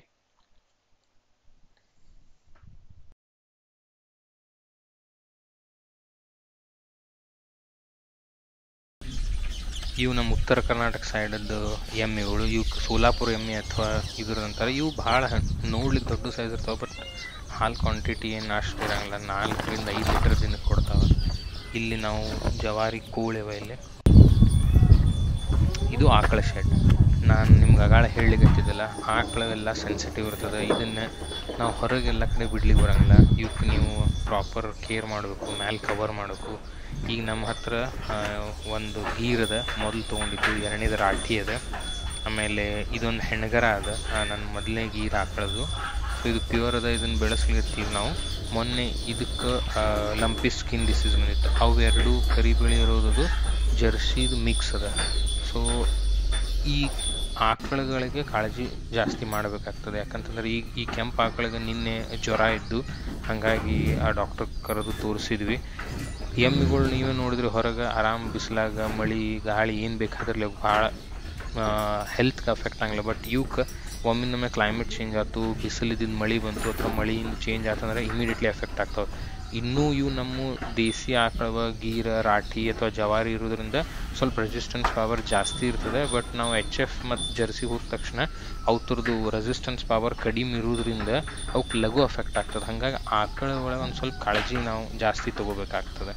ಇವು ನಮ್ಮ ಉತ್ತರ ಕರ್ನಾಟಕ ಸೈಡದ್ದು ಎಮ್ಮೆಗಳು. ಇವು ಸೋಲಾಪುರ ಎಮ್ಮೆ ಅಥವಾ ಇದ್ರಂತಾರೆ. ಇವು ಭಾಳ ನೋಡ್ಲಿಕ್ಕೆ ದೊಡ್ಡ ಸೈಜ್ ಇರ್ತಾವೆ, ಬಟ್ ಹಾಲು ಕ್ವಾಂಟಿಟಿ ಏನು ಅಷ್ಟು ಇರೋಂಗಿಲ್ಲ. 4-5 ಲೀಟರ್ ದಿನಕ್ಕೆ ಕೊಡ್ತಾವೆ. ಇಲ್ಲಿ ನಾವು ಜವಾರಿ ಕೋಳಿವ. ಇಲ್ಲಿ ಇದು ಆಕಳ ಶೆಡ್. ನಾನು ನಿಮ್ಗೆ ಆಗಾಳ ಹೇಳಲಿಕ್ಕತ್ತಿದ್ದಲ್ಲ, ಆಕಳವೆಲ್ಲ ಸೆನ್ಸಿಟಿವ್ ಇರ್ತದೆ. ಇದನ್ನು ನಾವು ಹೊರಗೆಲ್ಲ ಕಡೆ ಬಿಡ್ಲಿಕ್ಕೆ ಬರೋಂಗಿಲ್ಲ. ಇವಕ್ಕೆ ನೀವು ಪ್ರಾಪರ್ ಕೇರ್ ಮಾಡಬೇಕು, ಮ್ಯಾಲೆ ಕವರ್ ಮಾಡಬೇಕು. ಈಗ ನಮ್ಮ ಹತ್ರ ಒಂದು ಗೀರದ ಮೊದಲು ತೊಗೊಂಡಿದ್ದು, 2ನೇದು ರಾಠಿ ಅದ, ಆಮೇಲೆ ಇದೊಂದು ಹೆಣ್ಗರ ಅದ. ನನ್ನ ಮೊದಲನೇ ಗೀರ್ ಆಕಳದು. ಸೊ ಇದು ಪ್ಯೂರ್ ಅದ, ಇದನ್ನು ಬೆಳೆಸ್ಲಿತ್ತೀವಿ ನಾವು. ಮೊನ್ನೆ ಇದಕ್ಕೆ ಲಂಪಿ ಸ್ಕಿನ್ ಡಿಸೀಸ್ ಬಂದಿತ್ತು. ಅವು 2 ಕರಿ ಬಿಳಿ ಇರೋದು ಜರ್ಸಿದು ಮಿಕ್ಸ್ ಅದ. ಸೊ ಈ ಆಕಳುಗಳಿಗೆ ಕಾಳಜಿ ಜಾಸ್ತಿ ಮಾಡಬೇಕಾಗ್ತದೆ. ಯಾಕಂತಂದ್ರೆ ಈ ಕೆಂಪು ಆಕಳಿಗೆ ನಿನ್ನೆ ಜ್ವರ ಇದ್ದು, ಹಾಗಾಗಿ ಆ ಡಾಕ್ಟರ್ ಕರೆದು ತೋರಿಸಿದ್ವಿ. ಎಮ್ಮಿಗಳು ನೀವೇ ನೋಡಿದ್ರೆ ಹೊರಗೆ ಆರಾಮ್ ಬಿಸಿಲಾಗ ಮಳೆ ಗಾಳಿ ಏನು ಬೇಕಾದ್ರಲ್ಲ ಭಾಳ ಹೆಲ್ತ್ಗೆ ಅಫೆಕ್ಟ್ ಆಗಲ್ಲ. ಬಟ್ ಇವಕ್ಕೆ ಒಮ್ಮಿನೊಮ್ಮೆ ಕ್ಲೈಮೇಟ್ ಚೇಂಜ್ ಆಯ್ತು, ಬಿಸಿಲಿದ್ದು ಮಳೆ ಬಂತು ಅಥವಾ ಮಳೆಯಿಂದ ಚೇಂಜ್ ಆಯ್ತಂದ್ರೆ ಇಮಿಡಿಯೇಟ್ಲಿ ಎಫೆಕ್ಟ್ ಆಗ್ತಾವೆ. ಇನ್ನೂ ಇವು ನಮ್ಮ ದೇಸಿ ಆಕಳವ ಗೀರ ರಾಠಿ ಅಥವಾ ಜವಾರಿ ಇರೋದ್ರಿಂದ ಸ್ವಲ್ಪ ರೆಸಿಸ್ಟೆನ್ಸ್ ಪವರ್ ಜಾಸ್ತಿ ಇರ್ತದೆ. ಬಟ್ ನಾವು HF ಮತ್ತು ಜರ್ಸಿ ಹೋದ ತಕ್ಷಣ ಅವ್ರದ್ದು ರೆಸಿಸ್ಟೆನ್ಸ್ ಪವರ್ ಕಡಿಮೆ ಇರೋದ್ರಿಂದ ಅವಕ್ಕೆ ಲಘು ಎಫೆಕ್ಟ್ ಆಗ್ತದೆ. ಹಾಗಾಗಿ ಆಕಳ ಒಳಗೆ ಒಂದು ಸ್ವಲ್ಪ ಕಾಳಜಿ ನಾವು ಜಾಸ್ತಿ ತಗೋಬೇಕಾಗ್ತದೆ.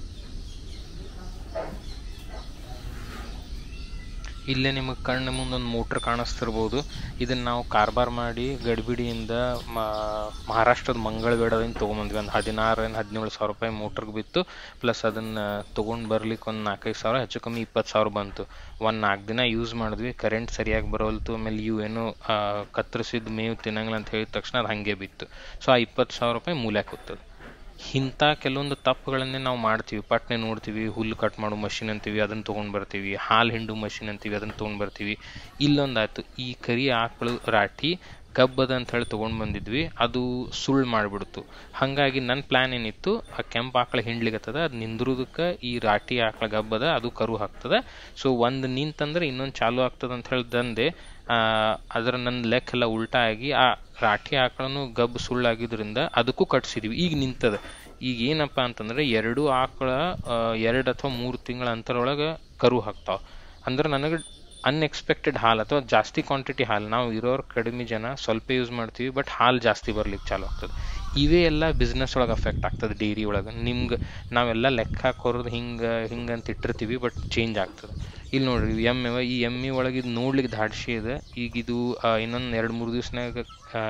ಇಲ್ಲೇ ನಿಮಗೆ ಕಣ್ಣು ಮುಂದೊಂದು ಮೋಟ್ರ್ ಕಾಣಿಸ್ತಿರ್ಬೋದು. ಇದನ್ನು ನಾವು ಕಾರ್ಬಾರ್ ಮಾಡಿ ಗಡಿಬಿಡಿಯಿಂದ ಮಹಾರಾಷ್ಟ್ರದ ಮಂಗಳವೇಡದಿಂದ ತೊಗೊಂಬಂದ್ವಿ. ಒಂದು 16-17 ಸಾವಿರ ರೂಪಾಯಿ ಮೋಟ್ರಿಗೆ ಬಿತ್ತು. ಪ್ಲಸ್ ಅದನ್ನು ತೊಗೊಂಡು ಬರ್ಲಿಕ್ಕೆ ಒಂದು 4-5 ಸಾವಿರ, ಹೆಚ್ಚು ಕಮ್ಮಿ 20 ಸಾವಿರ ಬಂತು. ಒಂದು 4 ದಿನ ಯೂಸ್ ಮಾಡಿದ್ವಿ. ಕರೆಂಟ್ ಸರಿಯಾಗಿ ಬರೋಲ್ತು. ಆಮೇಲೆ ಇವು ಏನೋ ಕತ್ತರಿಸಿದ ಮೇವು ತಿನ್ನಂಗಿಲ್ಲ ಅಂತ ಹೇಳಿದ ತಕ್ಷಣ ಅದು ಹಾಗೆ ಬಿತ್ತು. ಸೊ ಆ 20 ಸಾವಿರ ರೂಪಾಯಿ ಮೂಲ್ಯಕ್ಕೆ ಹೋಗ್ತದೆ. ಇಂಥ ಕೆಲವೊಂದು ತಪ್ಪುಗಳನ್ನೇ ನಾವು ಮಾಡ್ತೀವಿ. ಪಟ್ನೆ ನೋಡ್ತೀವಿ, ಹುಲ್ಲು ಕಟ್ ಮಾಡೋ ಮಷಿನ್ ಅಂತೀವಿ, ಅದನ್ನು ತೊಗೊಂಡು ಬರ್ತೀವಿ. ಹಾಲು ಹಿಂಡು ಮಷಿನ್ ಅಂತೀವಿ, ಅದನ್ನು ತೊಗೊಂಡು ಬರ್ತೀವಿ. ಇಲ್ಲೊಂದಾಯ್ತು, ಈ ಕರಿ ಆಕಳು ರಾಠಿ ಗಬ್ಬದ ಅಂತ ಹೇಳಿ ತೊಗೊಂಡು ಬಂದಿದ್ವಿ, ಅದು ಸುಳ್ಳು ಮಾಡಿಬಿಡ್ತು. ಹಾಗಾಗಿ ನನ್ನ ಪ್ಲ್ಯಾನ್ ಏನಿತ್ತು, ಆ ಕೆಂಪು ಆಕಳ ಹಿಂಡ್ಲಿಕ್ಕತ್ತದ, ಅದು ನಿಂದ್ರೋದಕ್ಕೆ ಈ ರಾಠಿ ಆಕಳ ಗಬ್ಬದ, ಅದು ಕರು ಹಾಕ್ತದೆ. ಸೊ ಒಂದು ನಿಂತಂದ್ರೆ ಇನ್ನೊಂದು ಚಾಲು ಆಗ್ತದೆ ಅಂತ ಹೇಳಿ ತಂದೆ. ಅದರ ನನ್ನ ಲೆಕ್ಕೆಲ್ಲ ಉಲ್ಟಾ ಆಗಿ ಆ ರಾಠಿ ಆಕಳನ್ನು ಗಬ್ಬು ಸುಳ್ಳಾಗಿದ್ದರಿಂದ ಅದಕ್ಕೂ ಕಟ್ಸಿದ್ವಿ. ಈಗ ನಿಂತದ. ಈಗ ಏನಪ್ಪ ಅಂತಂದ್ರೆ 2 ಆಕಳ 2 ಅಥವಾ 3 ತಿಂಗಳ ಅಂತರೊಳಗೆ ಕರು ಹಾಕ್ತಾವ. ಅಂದ್ರೆ ನನಗೆ ಅನ್ಎಕ್ಸ್ಪೆಕ್ಟೆಡ್ ಹಾಲು ಅಥವಾ ಜಾಸ್ತಿ ಕ್ವಾಂಟಿಟಿ ಹಾಲು, ನಾವು ಇರೋರು ಕಡಿಮೆ ಜನ ಸ್ವಲ್ಪ ಯೂಸ್ ಮಾಡ್ತೀವಿ, ಬಟ್ ಹಾಲು ಜಾಸ್ತಿ ಬರ್ಲಿಕ್ಕೆ ಚಾಲು ಆಗ್ತದೆ. ಇವೇ ಎಲ್ಲ ಬಿಸ್ನೆಸ್ ಒಳಗೆ ಅಫೆಕ್ಟ್ ಆಗ್ತದೆ. ಡೈರಿ ಒಳಗೆ ನಿಮ್ಗೆ ನಾವೆಲ್ಲ ಲೆಕ್ಕ ಹಾಕೋದು ಹಿಂಗಂತ ಇಟ್ಟಿರ್ತೀವಿ, ಬಟ್ ಚೇಂಜ್ ಆಗ್ತದೆ. ಇಲ್ಲಿ ನೋಡ್ರಿ, ಈ ಎಮ್ಮೆ ಒಳಗೆ ಇದು ನೋಡ್ಲಿಕ್ಕೆ ಧಾಡ್ಸಿ ಇದೆ. ಈಗ ಇದು ಇನ್ನೊಂದು 2-3 ದಿವ್ಸನಾಗ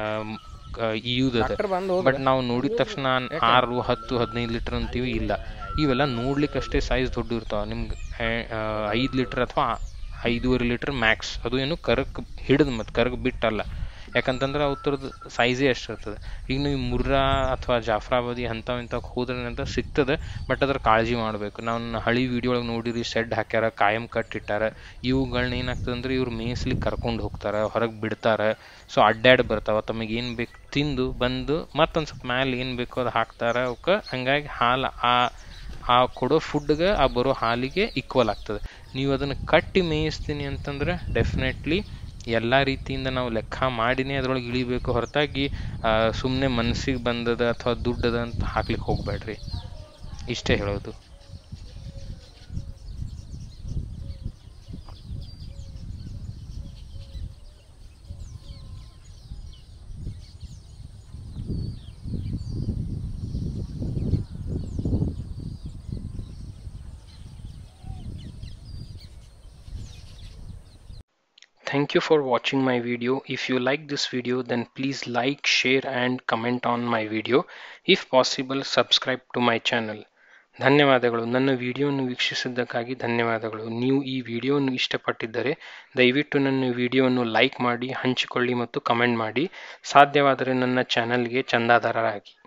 ಈಯುದದ. ಬಟ್ ನಾವು ನೋಡಿದ ತಕ್ಷಣ 6, 10, 15 ಲೀಟರ್ ಅಂತೀವಿ. ಇಲ್ಲ, ಇವೆಲ್ಲ ನೋಡ್ಲಿಕ್ಕೆ ಅಷ್ಟೇ ಸೈಜ್ ದೊಡ್ಡ ಇರ್ತಾವ. ನಿಮ್ಗೆ 5 ಲೀಟರ್ ಅಥವಾ 5.5 ಲೀಟರ್ ಮ್ಯಾಕ್ಸ್. ಅದು ಏನು ಕರಕ್ ಹಿಡಿದು ಮತ್ತು ಕರಕ್ ಬಿಟ್ಟಲ್ಲ. ಯಾಕಂತಂದ್ರೆ ಅವ್ರದ್ದು ಸೈಜೇ ಅಷ್ಟು ಇರ್ತದೆ. ಈಗ ನೀವು ಮುರ್ರಾ ಅಥವಾ ಜಾಫ್ರಾಬಾದಿ ಇಂಥಕ್ಕೆ ಹೋದ್ರೆ ಅಂತ ಸಿಗ್ತದೆ, ಬಟ್ ಅದ್ರ ಕಾಳಜಿ ಮಾಡಬೇಕು. ನಾವು ಹಳಿ ವಿಡಿಯೋ ಒಳಗೆ ನೋಡಿರಿ, ಶೆಡ್ ಹಾಕ್ಯಾರ, ಕಾಯಂ ಕಟ್ಟಿಟ್ಟಾರ. ಇವುಗಳನ್ನ ಏನಾಗ್ತದೆ ಅಂದ್ರೆ ಇವ್ರು ಮೇಯಿಸ್ಲಿಕ್ಕೆ ಕರ್ಕೊಂಡು ಹೋಗ್ತಾರೆ, ಹೊರಗೆ ಬಿಡ್ತಾರೆ. ಸೊ ಅಡ್ಡಾಡಿ ಬರ್ತಾವೆ, ತಮಗೆ ಏನು ಬೇಕು ತಿಂದು ಬಂದು ಮತ್ತೊಂದು ಸ್ವಲ್ಪ ಮ್ಯಾಲೆ ಏನು ಬೇಕೋ ಅದು ಹಾಕ್ತಾರೆ ಅವಕ್ಕೆ. ಹಂಗಾಗಿ ಹಾಲು ಆ ಕೊಡೋ ಫುಡ್ಗೆ ಆ ಬರೋ ಹಾಲಿಗೆ ಈಕ್ವಲ್ ಆಗ್ತದೆ. ನೀವು ಅದನ್ನು ಕಟ್ಟಿ ಮೇಯಿಸ್ತೀನಿ ಅಂತಂದ್ರೆ ಡೆಫಿನೆಟ್ಲಿ ಎಲ್ಲ ರೀತಿಯಿಂದ ನಾವು ಲೆಕ್ಕ ಮಾಡಿನೇ ಅದರೊಳಗೆ ಇಳಿಬೇಕು, ಹೊರತಾಗಿ ಸುಮ್ಮನೆ ಮನಸ್ಸಿಗೆ ಬಂದದ ಅಥವಾ ದುಡ್ಡದ ಅಂತ ಹಾಕ್ಲಿಕ್ಕೆ ಹೋಗ್ಬೇಡ್ರಿ. ಇಷ್ಟೇ ಹೇಳೋದು. Thank you for watching my video. If you like this video, then please like, share and comment on my video. If possible, subscribe to my channel. ಧನ್ಯವಾದಗಳು. ನನ್ನ ವಿಡಿಯೋವನ್ನು ವೀಕ್ಷಿಸಿದ್ದಕ್ಕಾಗಿ ಧನ್ಯವಾದಗಳು. ನೀವು ಈ ವಿಡಿಯೋವನ್ನು ಇಷ್ಟಪಟ್ಟಿದ್ದರೆ ದಯವಿಟ್ಟು ನನ್ನ ವಿಡಿಯೋವನ್ನು ಲೈಕ್ ಮಾಡಿ, ಹಂಚಿಕೊಳ್ಳಿ ಮತ್ತು ಕಮೆಂಟ್ ಮಾಡಿ. ಸಾಧ್ಯವಾದರೆ ನನ್ನ ಚಾನಲ್ಗೆ ಚಂದಾದಾರರಾಗಿ.